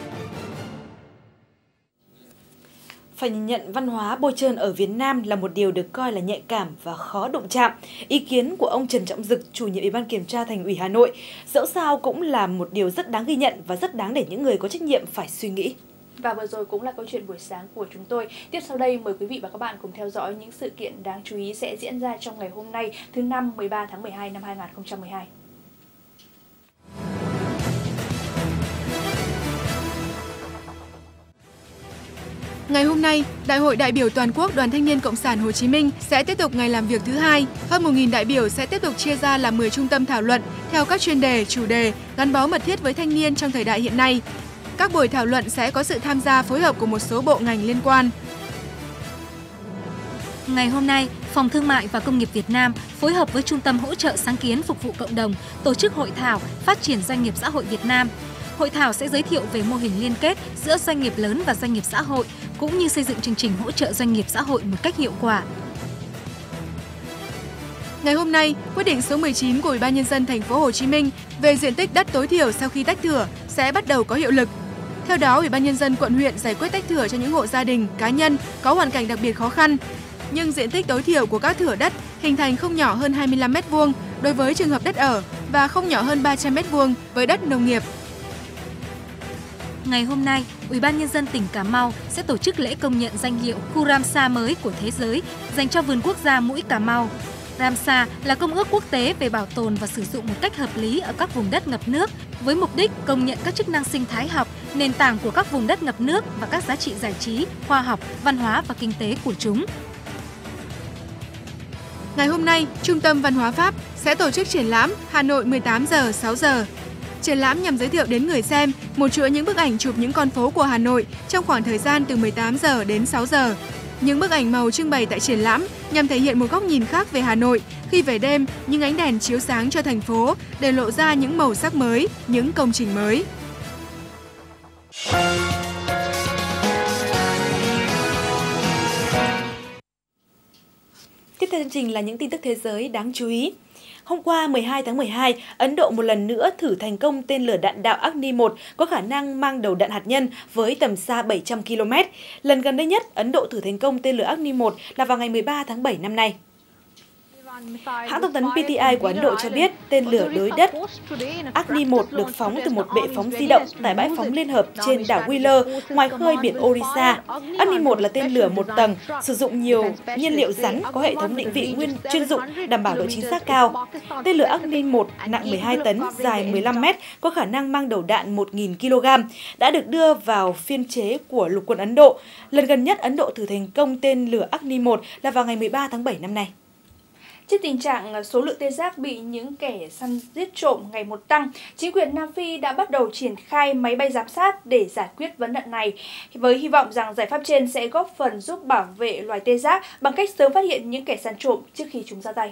Phải nhìn nhận văn hóa bôi trơn ở Việt Nam là một điều được coi là nhạy cảm và khó đụng chạm. Ý kiến của ông Trần Trọng Dực, chủ nhiệm Ủy ban Kiểm tra Thành ủy Hà Nội, dẫu sao cũng là một điều rất đáng ghi nhận và rất đáng để những người có trách nhiệm phải suy nghĩ. Và vừa rồi cũng là câu chuyện buổi sáng của chúng tôi. Tiếp sau đây mời quý vị và các bạn cùng theo dõi những sự kiện đáng chú ý sẽ diễn ra trong ngày hôm nay, thứ Năm 13 tháng 12 năm 2012. Ngày hôm nay, Đại hội đại biểu toàn quốc Đoàn Thanh niên Cộng sản Hồ Chí Minh sẽ tiếp tục ngày làm việc thứ 2. Hơn 1.000 đại biểu sẽ tiếp tục chia ra làm 10 trung tâm thảo luận theo các chuyên đề, chủ đề gắn bó mật thiết với thanh niên trong thời đại hiện nay. Các buổi thảo luận sẽ có sự tham gia phối hợp của một số bộ ngành liên quan. Ngày hôm nay, Phòng Thương mại và Công nghiệp Việt Nam phối hợp với Trung tâm Hỗ trợ Sáng kiến Phục vụ Cộng đồng tổ chức hội thảo Phát triển doanh nghiệp xã hội Việt Nam. Hội thảo sẽ giới thiệu về mô hình liên kết giữa doanh nghiệp lớn và doanh nghiệp xã hội, cũng như xây dựng chương trình hỗ trợ doanh nghiệp xã hội một cách hiệu quả. Ngày hôm nay, quyết định số 19 của Ủy ban Nhân dân Thành phố Hồ Chí Minh về diện tích đất tối thiểu sau khi tách thửa sẽ bắt đầu có hiệu lực. Theo đó, Ủy ban Nhân dân quận huyện giải quyết tách thửa cho những hộ gia đình, cá nhân có hoàn cảnh đặc biệt khó khăn. Nhưng diện tích tối thiểu của các thửa đất hình thành không nhỏ hơn 25 m² đối với trường hợp đất ở và không nhỏ hơn 300 m² với đất nông nghiệp. Ngày hôm nay, Ủy ban Nhân dân tỉnh Cà Mau sẽ tổ chức lễ công nhận danh hiệu khu Ramsar mới của thế giới dành cho vườn quốc gia Mũi Cà Mau. Ramsar là công ước quốc tế về bảo tồn và sử dụng một cách hợp lý ở các vùng đất ngập nước với mục đích công nhận các chức năng sinh thái học, nền tảng của các vùng đất ngập nước và các giá trị giải trí, khoa học, văn hóa và kinh tế của chúng. Ngày hôm nay, Trung tâm Văn hóa Pháp sẽ tổ chức triển lãm Hà Nội 18 giờ 6 giờ. Triển lãm nhằm giới thiệu đến người xem một chuỗi những bức ảnh chụp những con phố của Hà Nội trong khoảng thời gian từ 18 giờ đến 6 giờ. Những bức ảnh màu trưng bày tại triển lãm nhằm thể hiện một góc nhìn khác về Hà Nội khi về đêm những ánh đèn chiếu sáng cho thành phố để lộ ra những màu sắc mới, những công trình mới. Tiếp theo chương trình là những tin tức thế giới đáng chú ý. Hôm qua 12 tháng 12, Ấn Độ một lần nữa thử thành công tên lửa đạn đạo Agni-1 có khả năng mang đầu đạn hạt nhân với tầm xa 700 km. Lần gần đây nhất, Ấn Độ thử thành công tên lửa Agni-1 là vào ngày 13 tháng 7 năm nay. Hãng thông tấn PTI của Ấn Độ cho biết tên lửa đối đất Agni-1 được phóng từ một bệ phóng di động tại bãi phóng liên hợp trên đảo Wheeler, ngoài khơi biển Orissa. Agni-1 là tên lửa một tầng, sử dụng nhiều nhiên liệu rắn, có hệ thống định vị chuyên dụng, đảm bảo độ chính xác cao. Tên lửa Agni-1 nặng 12 tấn, dài 15 mét, có khả năng mang đầu đạn 1.000 kg, đã được đưa vào phiên chế của lục quân Ấn Độ. Lần gần nhất Ấn Độ thử thành công tên lửa Agni-1 là vào ngày 13 tháng 7 năm nay. Trước tình trạng số lượng tê giác bị những kẻ săn giết trộm ngày một tăng, chính quyền Nam Phi đã bắt đầu triển khai máy bay giám sát để giải quyết vấn nạn này, với hy vọng rằng giải pháp trên sẽ góp phần giúp bảo vệ loài tê giác bằng cách sớm phát hiện những kẻ săn trộm trước khi chúng ra tay.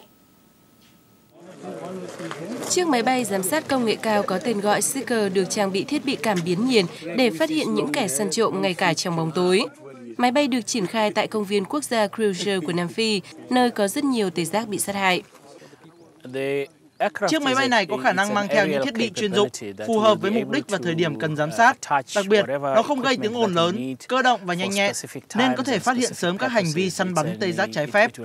Chiếc máy bay giám sát công nghệ cao có tên gọi Seeker được trang bị thiết bị cảm biến nhiệt để phát hiện những kẻ săn trộm ngay cả trong bóng tối. Máy bay được triển khai tại công viên quốc gia Kruger của Nam Phi, nơi có rất nhiều tê giác bị sát hại. Chiếc máy bay này có khả năng mang theo những thiết bị chuyên dụng, phù hợp với mục đích và thời điểm cần giám sát. Đặc biệt, nó không gây tiếng ồn lớn, cơ động và nhanh nhẹn, nên có thể phát hiện sớm các hành vi săn bắn tê giác trái phép.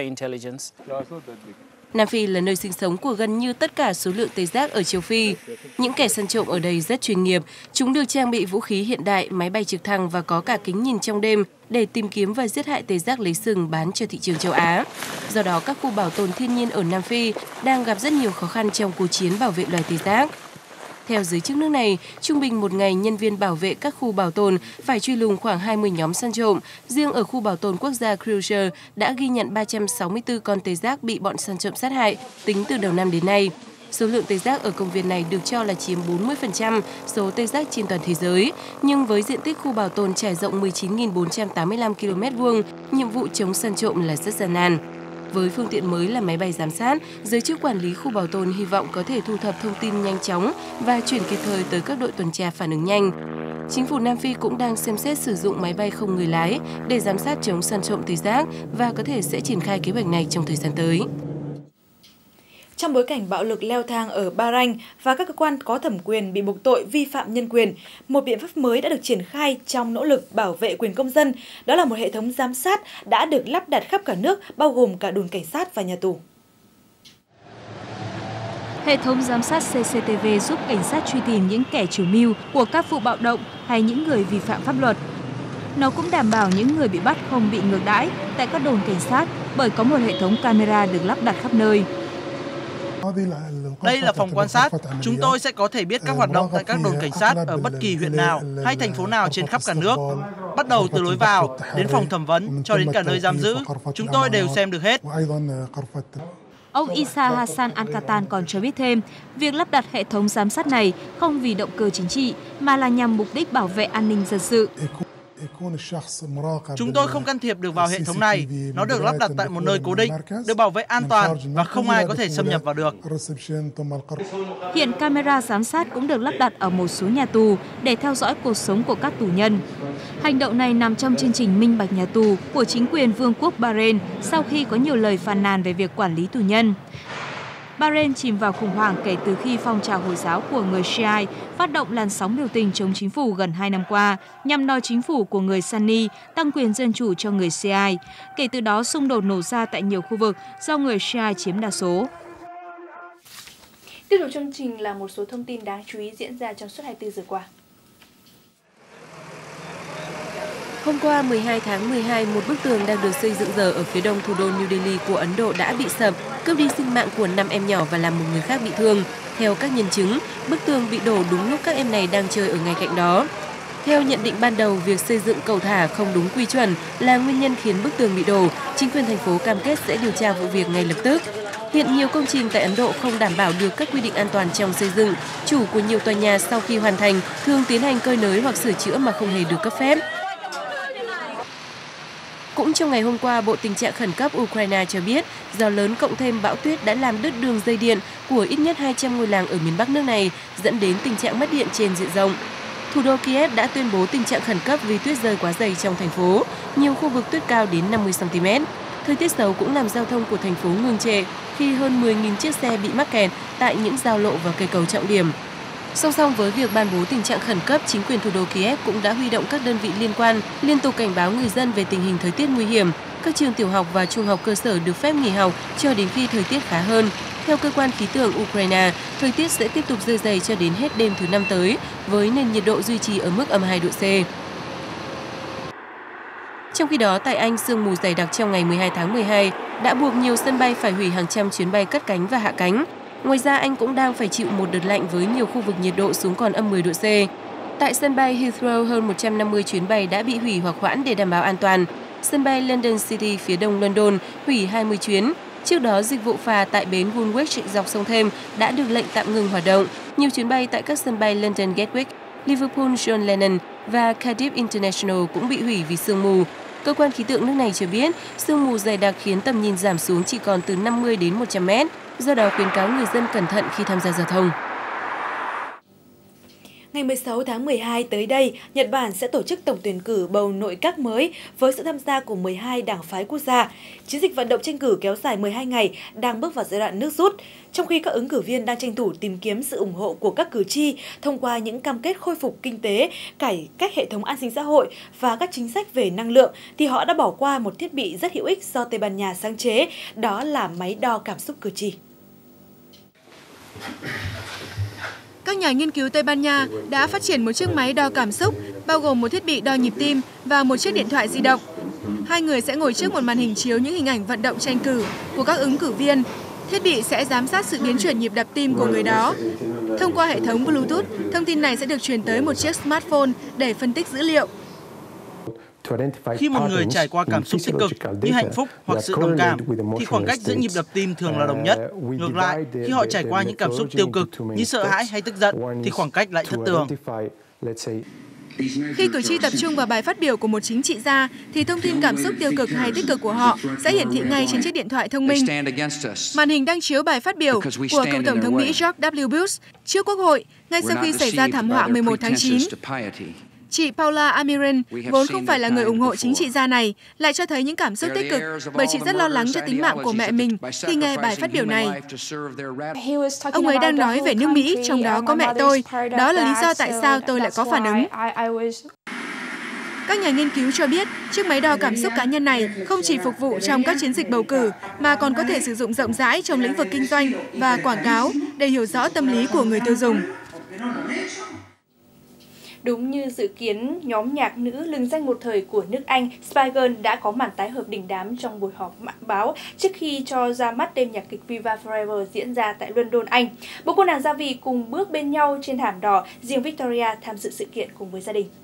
Nam Phi là nơi sinh sống của gần như tất cả số lượng tê giác ở châu Phi. Những kẻ săn trộm ở đây rất chuyên nghiệp. Chúng được trang bị vũ khí hiện đại, máy bay trực thăng và có cả kính nhìn trong đêm để tìm kiếm và giết hại tê giác lấy sừng bán cho thị trường châu Á. Do đó, các khu bảo tồn thiên nhiên ở Nam Phi đang gặp rất nhiều khó khăn trong cuộc chiến bảo vệ loài tê giác. Theo giới chức nước này, trung bình một ngày nhân viên bảo vệ các khu bảo tồn phải truy lùng khoảng 20 nhóm săn trộm. Riêng ở khu bảo tồn quốc gia Kruger đã ghi nhận 364 con tê giác bị bọn săn trộm sát hại tính từ đầu năm đến nay. Số lượng tê giác ở công viên này được cho là chiếm 40% số tê giác trên toàn thế giới, nhưng với diện tích khu bảo tồn trải rộng 19.485 km2, nhiệm vụ chống săn trộm là rất gian nan. Với phương tiện mới là máy bay giám sát, giới chức quản lý khu bảo tồn hy vọng có thể thu thập thông tin nhanh chóng và chuyển kịp thời tới các đội tuần tra phản ứng nhanh. Chính phủ Nam Phi cũng đang xem xét sử dụng máy bay không người lái để giám sát chống săn trộm tê giác và có thể sẽ triển khai kế hoạch này trong thời gian tới. Trong bối cảnh bạo lực leo thang ở Bahrain và các cơ quan có thẩm quyền bị buộc tội vi phạm nhân quyền, một biện pháp mới đã được triển khai trong nỗ lực bảo vệ quyền công dân, đó là một hệ thống giám sát đã được lắp đặt khắp cả nước, bao gồm cả đồn cảnh sát và nhà tù. Hệ thống giám sát CCTV giúp cảnh sát truy tìm những kẻ chủ mưu của các vụ bạo động hay những người vi phạm pháp luật. Nó cũng đảm bảo những người bị bắt không bị ngược đãi tại các đồn cảnh sát bởi có một hệ thống camera được lắp đặt khắp nơi. Đây là phòng quan sát. Chúng tôi sẽ có thể biết các hoạt động tại các đồn cảnh sát ở bất kỳ huyện nào hay thành phố nào trên khắp cả nước. Bắt đầu từ lối vào, đến phòng thẩm vấn, cho đến cả nơi giam giữ. Chúng tôi đều xem được hết. Ông Isa Hassan Al-Katan còn cho biết thêm, việc lắp đặt hệ thống giám sát này không vì động cơ chính trị mà là nhằm mục đích bảo vệ an ninh dân sự. Chúng tôi không can thiệp được vào hệ thống này. Nó được lắp đặt tại một nơi cố định, được bảo vệ an toàn và không ai có thể xâm nhập vào được. Hiện camera giám sát cũng được lắp đặt ở một số nhà tù để theo dõi cuộc sống của các tù nhân. Hành động này nằm trong chương trình minh bạch nhà tù của chính quyền Vương quốc Bahrain sau khi có nhiều lời phàn nàn về việc quản lý tù nhân. Bahrain chìm vào khủng hoảng kể từ khi phong trào Hồi giáo của người Shia phát động làn sóng biểu tình chống chính phủ gần 2 năm qua, nhằm đòi chính phủ của người Sunni tăng quyền dân chủ cho người Shia. Kể từ đó, xung đột nổ ra tại nhiều khu vực do người Shia chiếm đa số. Tiếp tục chương trình là một số thông tin đáng chú ý diễn ra trong suốt 24 giờ qua. Hôm qua 12 tháng 12, một bức tường đang được xây dựng dở ở phía đông thủ đô New Delhi của Ấn Độ đã bị sập, cướp đi sinh mạng của 5 em nhỏ và làm một người khác bị thương. Theo các nhân chứng, bức tường bị đổ đúng lúc các em này đang chơi ở ngay cạnh đó. Theo nhận định ban đầu, việc xây dựng cầu thả không đúng quy chuẩn là nguyên nhân khiến bức tường bị đổ. Chính quyền thành phố cam kết sẽ điều tra vụ việc ngay lập tức. Hiện nhiều công trình tại Ấn Độ không đảm bảo được các quy định an toàn trong xây dựng. Chủ của nhiều tòa nhà sau khi hoàn thành thường tiến hành cơi nới hoặc sửa chữa mà không hề được cấp phép. Cũng trong ngày hôm qua, Bộ Tình trạng Khẩn cấp Ukraine cho biết gió lớn cộng thêm bão tuyết đã làm đứt đường dây điện của ít nhất 200 ngôi làng ở miền Bắc nước này, dẫn đến tình trạng mất điện trên diện rộng. Thủ đô Kiev đã tuyên bố tình trạng khẩn cấp vì tuyết rơi quá dày trong thành phố, nhiều khu vực tuyết cao đến 50 cm. Thời tiết xấu cũng làm giao thông của thành phố ngừng trệ khi hơn 10.000 chiếc xe bị mắc kẹt tại những giao lộ và cây cầu trọng điểm. Song song với việc ban bố tình trạng khẩn cấp, chính quyền thủ đô Kiev cũng đã huy động các đơn vị liên quan liên tục cảnh báo người dân về tình hình thời tiết nguy hiểm. Các trường tiểu học và trung học cơ sở được phép nghỉ học cho đến khi thời tiết khá hơn. Theo cơ quan khí tượng Ukraine, thời tiết sẽ tiếp tục rơi dày cho đến hết đêm thứ Năm tới, với nền nhiệt độ duy trì ở mức âm 2 độ C. Trong khi đó, tại Anh, sương mù dày đặc trong ngày 12 tháng 12 đã buộc nhiều sân bay phải hủy hàng trăm chuyến bay cất cánh và hạ cánh. Ngoài ra, Anh cũng đang phải chịu một đợt lạnh với nhiều khu vực nhiệt độ xuống còn âm 10 độ C. Tại sân bay Heathrow, hơn 150 chuyến bay đã bị hủy hoặc hoãn để đảm bảo an toàn. Sân bay London City phía đông London hủy 20 chuyến. Trước đó, dịch vụ phà tại bến Woolwich dọc sông Thêm đã được lệnh tạm ngừng hoạt động. Nhiều chuyến bay tại các sân bay London Gatwick, Liverpool John Lennon và Cardiff International cũng bị hủy vì sương mù. Cơ quan khí tượng nước này cho biết, sương mù dày đặc khiến tầm nhìn giảm xuống chỉ còn từ 50 đến 100 mét. Do đó, khuyến cáo người dân cẩn thận khi tham gia giao thông. Ngày 16 tháng 12 tới đây, Nhật Bản sẽ tổ chức tổng tuyển cử bầu nội các mới với sự tham gia của 12 đảng phái quốc gia. Chiến dịch vận động tranh cử kéo dài 12 ngày đang bước vào giai đoạn nước rút, trong khi các ứng cử viên đang tranh thủ tìm kiếm sự ủng hộ của các cử tri thông qua những cam kết khôi phục kinh tế, cải cách hệ thống an sinh xã hội và các chính sách về năng lượng, thì họ đã bỏ qua một thiết bị rất hữu ích do Tây Ban Nha sáng chế, đó là máy đo cảm xúc cử tri. Các nhà nghiên cứu Tây Ban Nha đã phát triển một chiếc máy đo cảm xúc, bao gồm một thiết bị đo nhịp tim và một chiếc điện thoại di động. Hai người sẽ ngồi trước một màn hình chiếu những hình ảnh vận động tranh cử của các ứng cử viên. Thiết bị sẽ giám sát sự biến chuyển nhịp đập tim của người đó. Thông qua hệ thống Bluetooth, thông tin này sẽ được truyền tới một chiếc smartphone để phân tích dữ liệu. Khi một người trải qua cảm xúc tích cực như hạnh phúc hoặc sự đồng cảm, thì khoảng cách giữa nhịp đập tim thường là đồng nhất. Ngược lại, khi họ trải qua những cảm xúc tiêu cực như sợ hãi hay tức giận, thì khoảng cách lại thất thường. Khi cử tri tập trung vào bài phát biểu của một chính trị gia, thì thông tin cảm xúc tiêu cực hay tích cực của họ sẽ hiển thị ngay trên chiếc điện thoại thông minh. Màn hình đang chiếu bài phát biểu của cựu Tổng thống Mỹ George W. Bush trước Quốc hội ngay sau khi xảy ra thảm họa 11 tháng 9. Chị Paula Amirin, vốn không phải là người ủng hộ chính trị gia này, lại cho thấy những cảm xúc tích cực bởi chị rất lo lắng cho tính mạng của mẹ mình khi nghe bài phát biểu này. Ông ấy đang nói về nước Mỹ, trong đó có mẹ tôi. Đó là lý do tại sao tôi lại có phản ứng. Các nhà nghiên cứu cho biết, chiếc máy đo cảm xúc cá nhân này không chỉ phục vụ trong các chiến dịch bầu cử, mà còn có thể sử dụng rộng rãi trong lĩnh vực kinh doanh và quảng cáo để hiểu rõ tâm lý của người tiêu dùng. Đúng như dự kiến, nhóm nhạc nữ lừng danh một thời của nước Anh Spice Girls đã có màn tái hợp đình đám trong buổi họp báo trước khi cho ra mắt đêm nhạc kịch Viva Forever diễn ra tại London, Anh. Bộ cô nàng Gia Vì cùng bước bên nhau trên thảm đỏ, riêng Victoria tham dự sự kiện cùng với gia đình.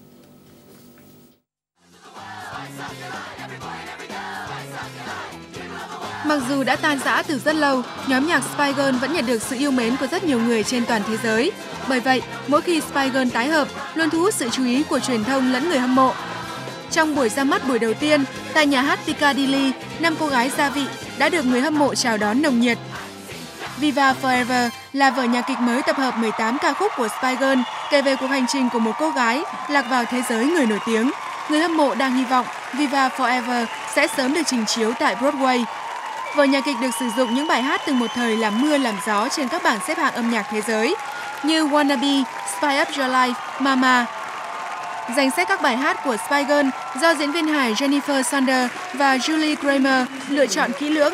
Mặc dù đã tan rã từ rất lâu, nhóm nhạc Spice Girls vẫn nhận được sự yêu mến của rất nhiều người trên toàn thế giới. Bởi vậy, mỗi khi Spice Girls tái hợp, luôn thu hút sự chú ý của truyền thông lẫn người hâm mộ. Trong buổi ra mắt buổi đầu tiên, tại nhà hát Piccadilly, 5 cô gái Gia Vị đã được người hâm mộ chào đón nồng nhiệt. Viva Forever là vở nhạc kịch mới tập hợp 18 ca khúc của Spice Girls, kể về cuộc hành trình của một cô gái lạc vào thế giới người nổi tiếng. Người hâm mộ đang hy vọng Viva Forever sẽ sớm được trình chiếu tại Broadway. Vở nhạc kịch được sử dụng những bài hát từng một thời làm mưa làm gió trên các bảng xếp hạng âm nhạc thế giới như Wannabe, Spice Up Your Life, Mama. Danh sách các bài hát của Spice Girls do diễn viên hài Jennifer Saunders và Julie Kramer lựa chọn kỹ lưỡng.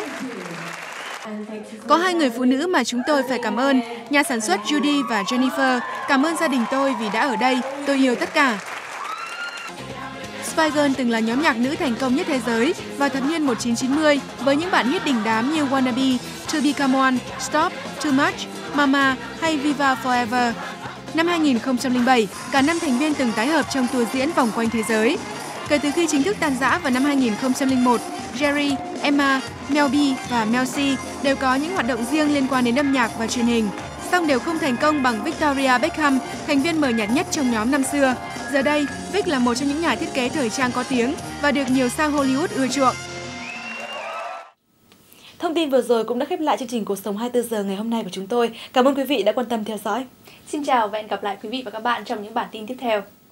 Có hai người phụ nữ mà chúng tôi phải cảm ơn, nhà sản xuất Judy và Jennifer. Cảm ơn gia đình tôi vì đã ở đây, tôi yêu tất cả. Spice Girls từng là nhóm nhạc nữ thành công nhất thế giới vào thập niên 1990 với những bản hit đình đám như Wannabe, To Become One, Stop, Too Much, Mama hay Viva Forever. Năm 2007, cả 5 thành viên từng tái hợp trong tour diễn vòng quanh thế giới. Kể từ khi chính thức tan rã vào năm 2001, Jerry, Emma, Mel B và Mel C đều có những hoạt động riêng liên quan đến âm nhạc và truyền hình, song đều không thành công bằng Victoria Beckham, thành viên mờ nhạt nhất trong nhóm năm xưa. Giờ đây, Vic là một trong những nhà thiết kế thời trang có tiếng và được nhiều sao Hollywood ưa chuộng. Thông tin vừa rồi cũng đã khép lại chương trình Cuộc sống 24 giờ ngày hôm nay của chúng tôi. Cảm ơn quý vị đã quan tâm theo dõi. Xin chào và hẹn gặp lại quý vị và các bạn trong những bản tin tiếp theo.